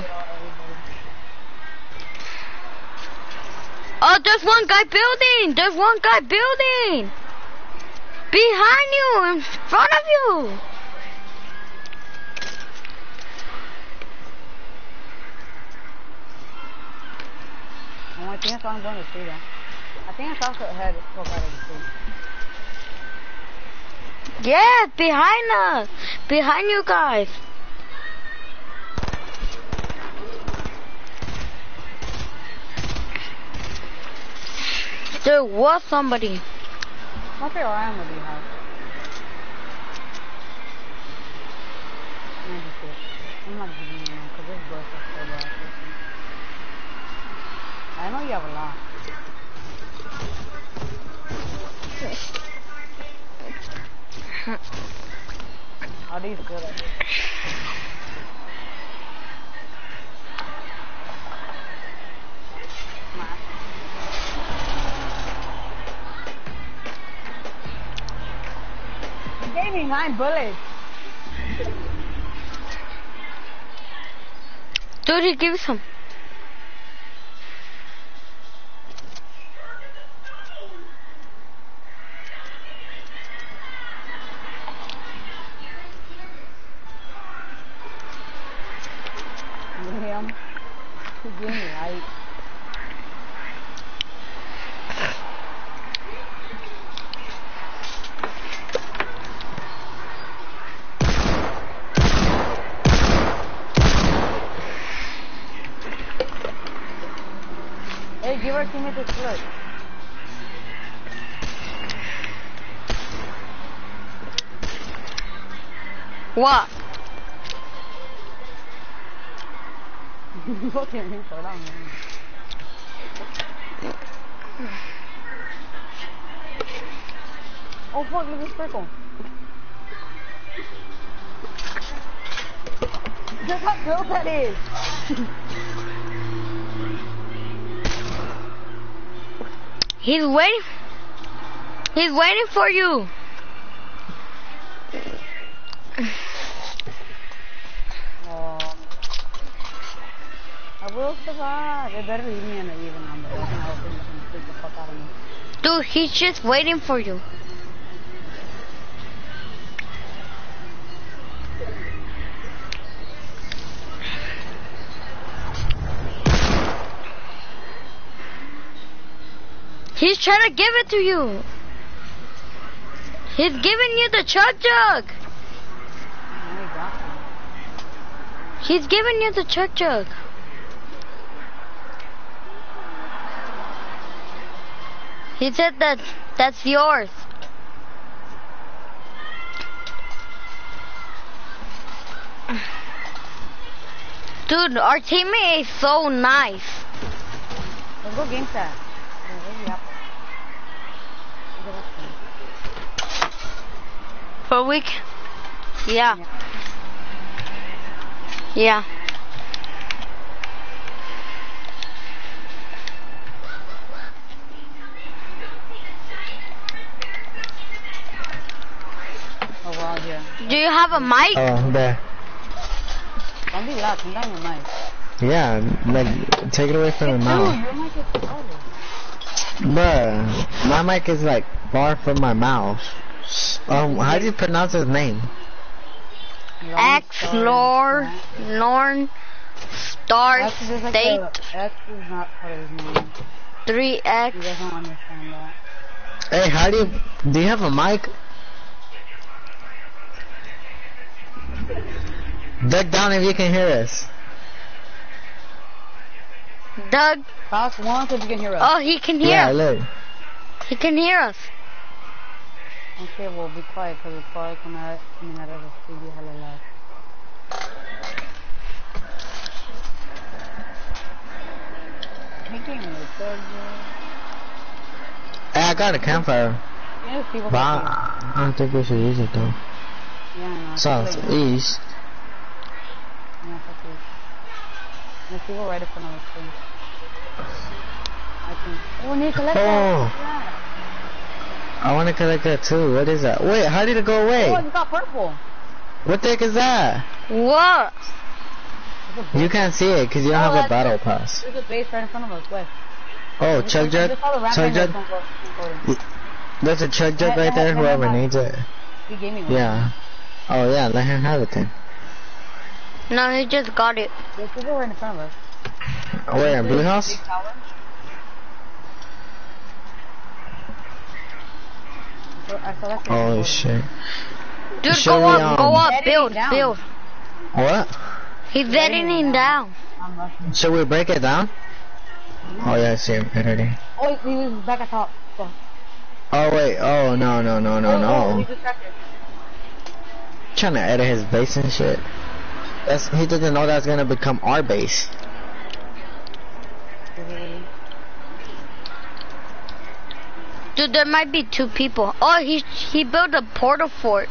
Oh, there's one guy building. There's one guy building. Behind you, in front of you. Oh, I think I saw him going to see that. I think I saw him head spoke out of the street. Yeah, behind us. Behind you guys. There was somebody. Not sure I am what you have. I'm not giving you one because this burst is so bad. I know you have a lot. How do you feel like it? You gave me nine bullets. Dude, he gives some. William, he's doing right. Hey, give our teammate a split. What? Fucking me so long, man. Oh fuck, look at this circle. Look how close that is. He's waiting. He's waiting for you. Um, I will survive. They better leave me in an even number. I think I'll bring them to beat the fuck out of me. Dude, he's just waiting for you. He's trying to give it to you. He's giving you the chug jug. He's giving you the chug jug. He said that that's yours. Dude, our teammate is so nice. Let's go game set. For a week? Yeah. Yeah. Oh, wow, yeah. Do you have a mic? Oh, there. Don't be loud. Turn down your mic. Yeah, like, take it away from the Dude, mouth. your mic is loud. Bruh, my mic is like far from my mouth. Um, how do you pronounce his name? X, Lord, Lorne, Star, X is like State, a, X is not part of his name. three X. You guys don't understand that. Hey, how do you, do you have a mic? Duck down if you can hear us. Doug. Press one so you can hear us. Oh, he can hear Yeah, us. look. He can hear us. Okay, well, be quiet because it's probably coming out, coming out of the studio hella loud. He came in with third, Hey, I got a campfire. yeah, people But fucking- I, I don't think we should use it though. Yeah, I know. Southeast. Yeah, fuck it. There's people right in front of us too. I think. Oh, need to collect Oh. that. Yeah. I want to collect that too. What is that? Wait, how did it go Oh, away? you got purple. What the heck is that? What? There's a You base- can't see it because you don't Oh, have a that's- battle pass. There's a base right in front of us. West. Oh, chug jug? Just all the Chug rampagers jug? don't go- don't go. There's a chug jug right there, whoever needs it. He gave me one. Yeah. Oh yeah, let him have it then. No, he just got it. There's people right in front of us. Where, in Blue House? Big tower. So I selected Holy it. shit. Dude, Show go me, up, um, go up, Editing build, down. build. What? He's editing down. I'm rushing. Should we break it down? Oh yeah, I see him already. Oh, he was back at top. Go. Oh wait, oh no, no, no, no, Oh, oh, no. he distracted. Trying to edit his base and shit. That's, he doesn't know that's gonna become our base. Dude, there might be two people. Oh, he he built a portal fort.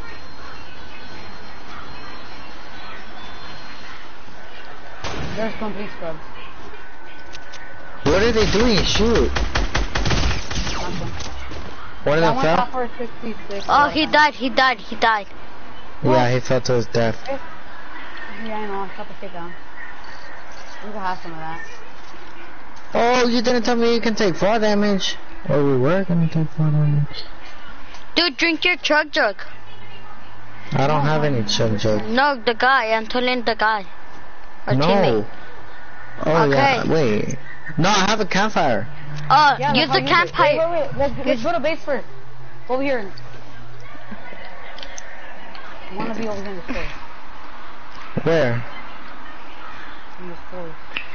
There's complete scrubs. What are they doing? Shoot. Nothing. One of That them one fell? shot for sixty-six. Oh, he died, he died, he died. Yeah, he fell to his death. Yeah, I know. I shot the shit down. We can have some of that. Oh, you didn't tell me you can take fall damage. Oh, we were gonna take fall damage. Dude, drink your chug jug. I don't have any chug jug. No, the guy. I'm telling the guy. Our No. teammate. Oh yeah, Okay. wait. No, I have a campfire. Oh, Yeah, use that's the how you do it. Wait, campfire. wait, wait. Let's, let's go to base first. Over here. I want to be over here in the store. Where? In the store.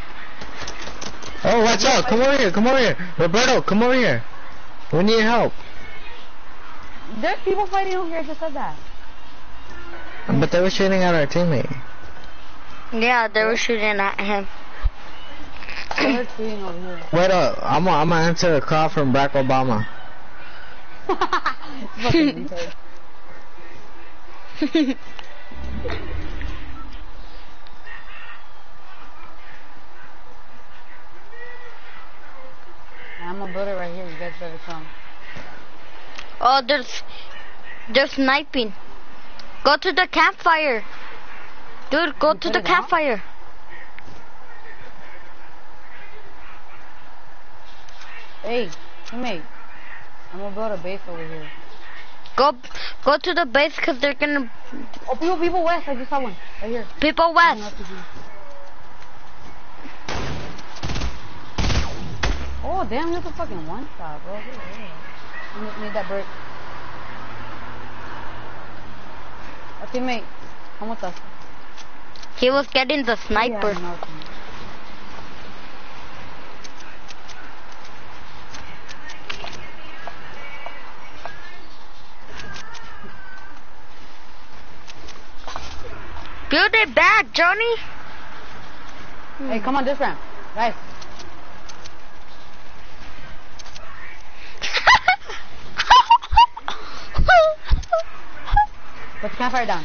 Oh, watch out! Come over here! Come over here! Roberto, come over here! We need help. There's people fighting over here. I just said that. But they were shooting at our teammate. Yeah, they were shooting at him. They're shooting over here. Wait up! I'm gonna I'm gonna answer a call from Barack Obama. Fucking retard. I'm gonna build it right here. You guys better come. Oh, there's, there's sniping. Go to the campfire. Dude, go You to put the it down? campfire. Hey, teammate. I'm gonna build a base over here. Go, go to the base because they're gonna, Oh, people, people west. I just saw one. Right here. people west. Oh, Oh, damn, you can fucking one shot, bro. You need, need that break. A teammate, come with us. He was getting the sniper. Yeah, no, Build it back, Johnny. hey, come on this ramp. Guys. Put the campfire down.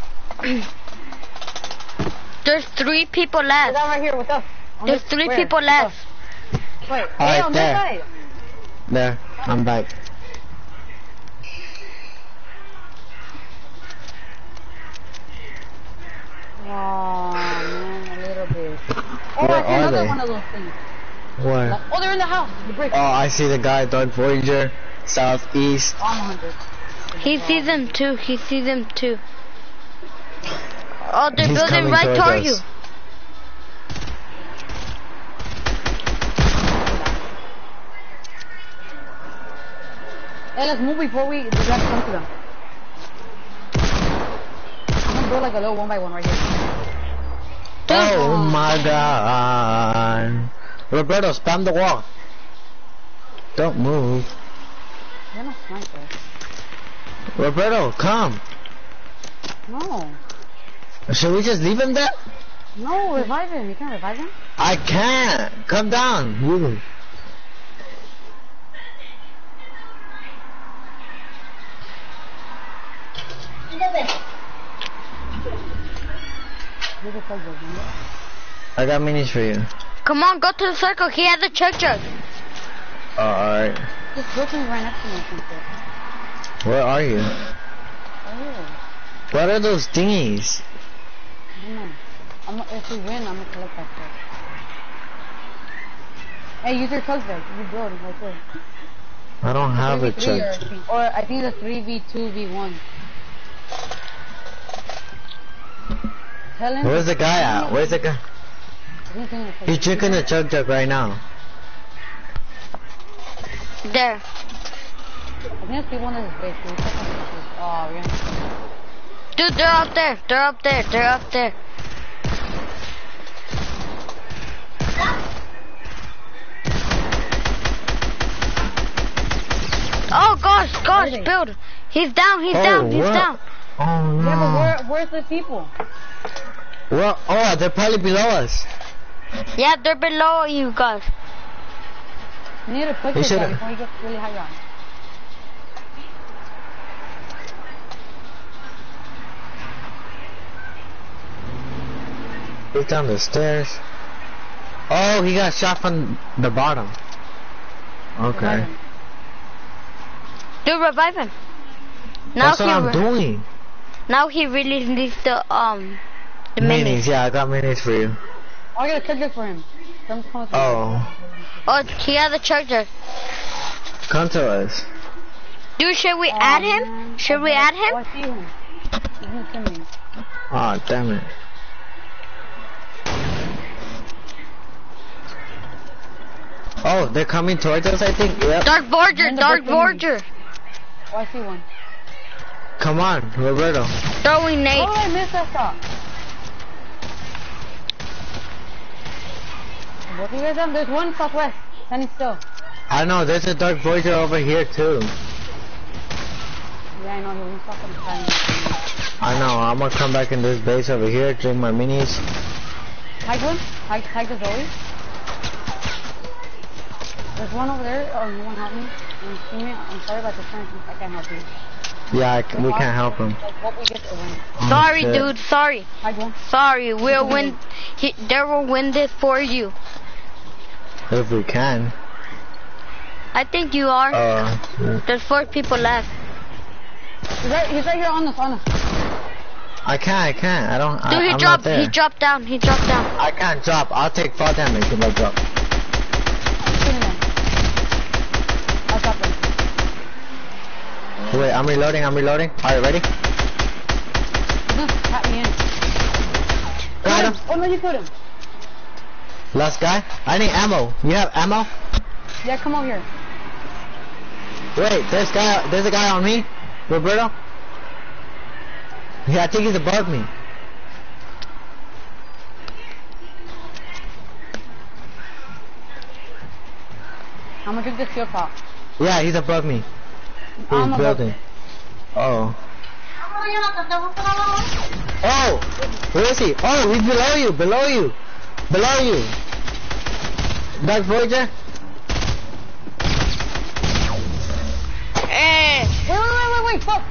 There's three people Put left. down right here with us. On There's this three square. people With left. us. Wait, hey, Alright, on there. this side. There, I'm back. Oh, man, a little bit. Oh, Where I see are another they? one of those things. Where? Oh, they're in the house. The brick. Oh, I see the guy, Dark Voyager, southeast. Oh, I'm one hundred. He sees them too. He sees them too. Oh, they're He's building coming right towards toward you. us. Hey, let's move before we, we have to come to them. I'm gonna go like a little one by one right here. Oh my god. Roberto, spam the wall. Don't move. You're not sniper. Roberto, come. No. Should we just leave him there? No, revive him. You can't revive him? I can't. Come down. Move. Here's a plug, remember? I got minis for you. Come on, go to the circle. He has a chug jug. Oh, alright. This building's right next to me, I think. so. Where are you? Oh, What are those thingies? I don't know. I'm, if we win, I'm gonna collect that stuff. Hey, use your chug bag. You build it right there. I don't have a three v chug. three Or, or I think it's three v two v one. Tell him. Where's the guy at? Where's the guy? He's in the He's drinking a chug jug right now. There. I think it's people on this base. Can we check on this base? Oh, we're gonna. Dude, they're up there. They're up there. They're up there. Oh gosh, gosh, they? build. He's down. He's Oh, down. He's what? down. Oh no. Yeah, but where, where's the people? Well, oh, they're probably below us. Yeah, they're below you guys. You need to push We this guy should've- before he gets really high on. He's down the stairs. Oh, he got shot from the bottom. Okay. Dude, revive him. Now That's he what I'm re- doing. now he really needs the um the Minis, minis. yeah, I got minis for you. Oh, I got a chug for him. Come, come with me. Oh, Oh, he has a charger. come to us. Dude, should we Oh, add him? man. Should we Okay. add Oh, him? I see him. He's gonna kill me. Oh, damn it. Oh, they're coming towards us, I think. Yep. Dark Voyager, And the Dark brick enemy. Voyager. Oh, I see one. Come on, Roberto. Throwing Oh, nades. I missed that shot. Both of you guys have, there's one southwest. Standing still. I know, there's a Dark Voyager over here too. Yeah, I know, he was fucking standing. I know, I'm gonna come back in this base over here, drink my minis. Tag one. Tag, tag the Zoe. There's one over there. Oh, you want to help me? You see me? I'm sorry about the friends. I can't help you. Yeah, I c we can't help him. Like, what we get to win. Oh, Sorry, shit. dude. Sorry. Tag one. Sorry. We'll win. He, they will win this for you. If we can. I think you are. Uh, There's four people left. He's right, he's right here on us, on us. I can't, I can't. I don't. Dude, I, he I'm not dropped. there. He dropped down. He dropped down. I can't drop. I'll take fall damage if I drop. Shooting him. I'll drop him. Wait, I'm reloading. I'm reloading. All right, ready? He's gonna tap me in. Got him. Oh no, you killed him. Last guy. I need ammo. You have ammo? Yeah, come over here. Wait, there's guy. There's a guy on me, Roberto. Yeah, I think he's above me. I'm gonna drink this shield pop. Yeah, he's above me. I'm He's above building. Oh. Oh! Where is he? Oh, he's below you, below you, below you. Dark Voyager? Eh. Wait, wait, wait, wait, wait, fuck!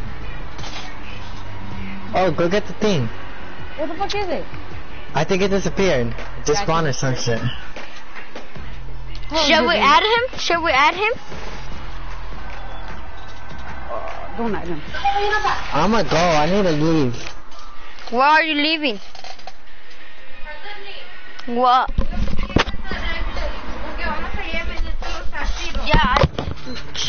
Oh, go get the thing. What the fuck is it? I think it disappeared. Just spawned or some shit. Oh, Shall we dude, add him? Shall we add him? Don't add him. I'ma go, I need to leave. Where are you leaving? What? Yeah, I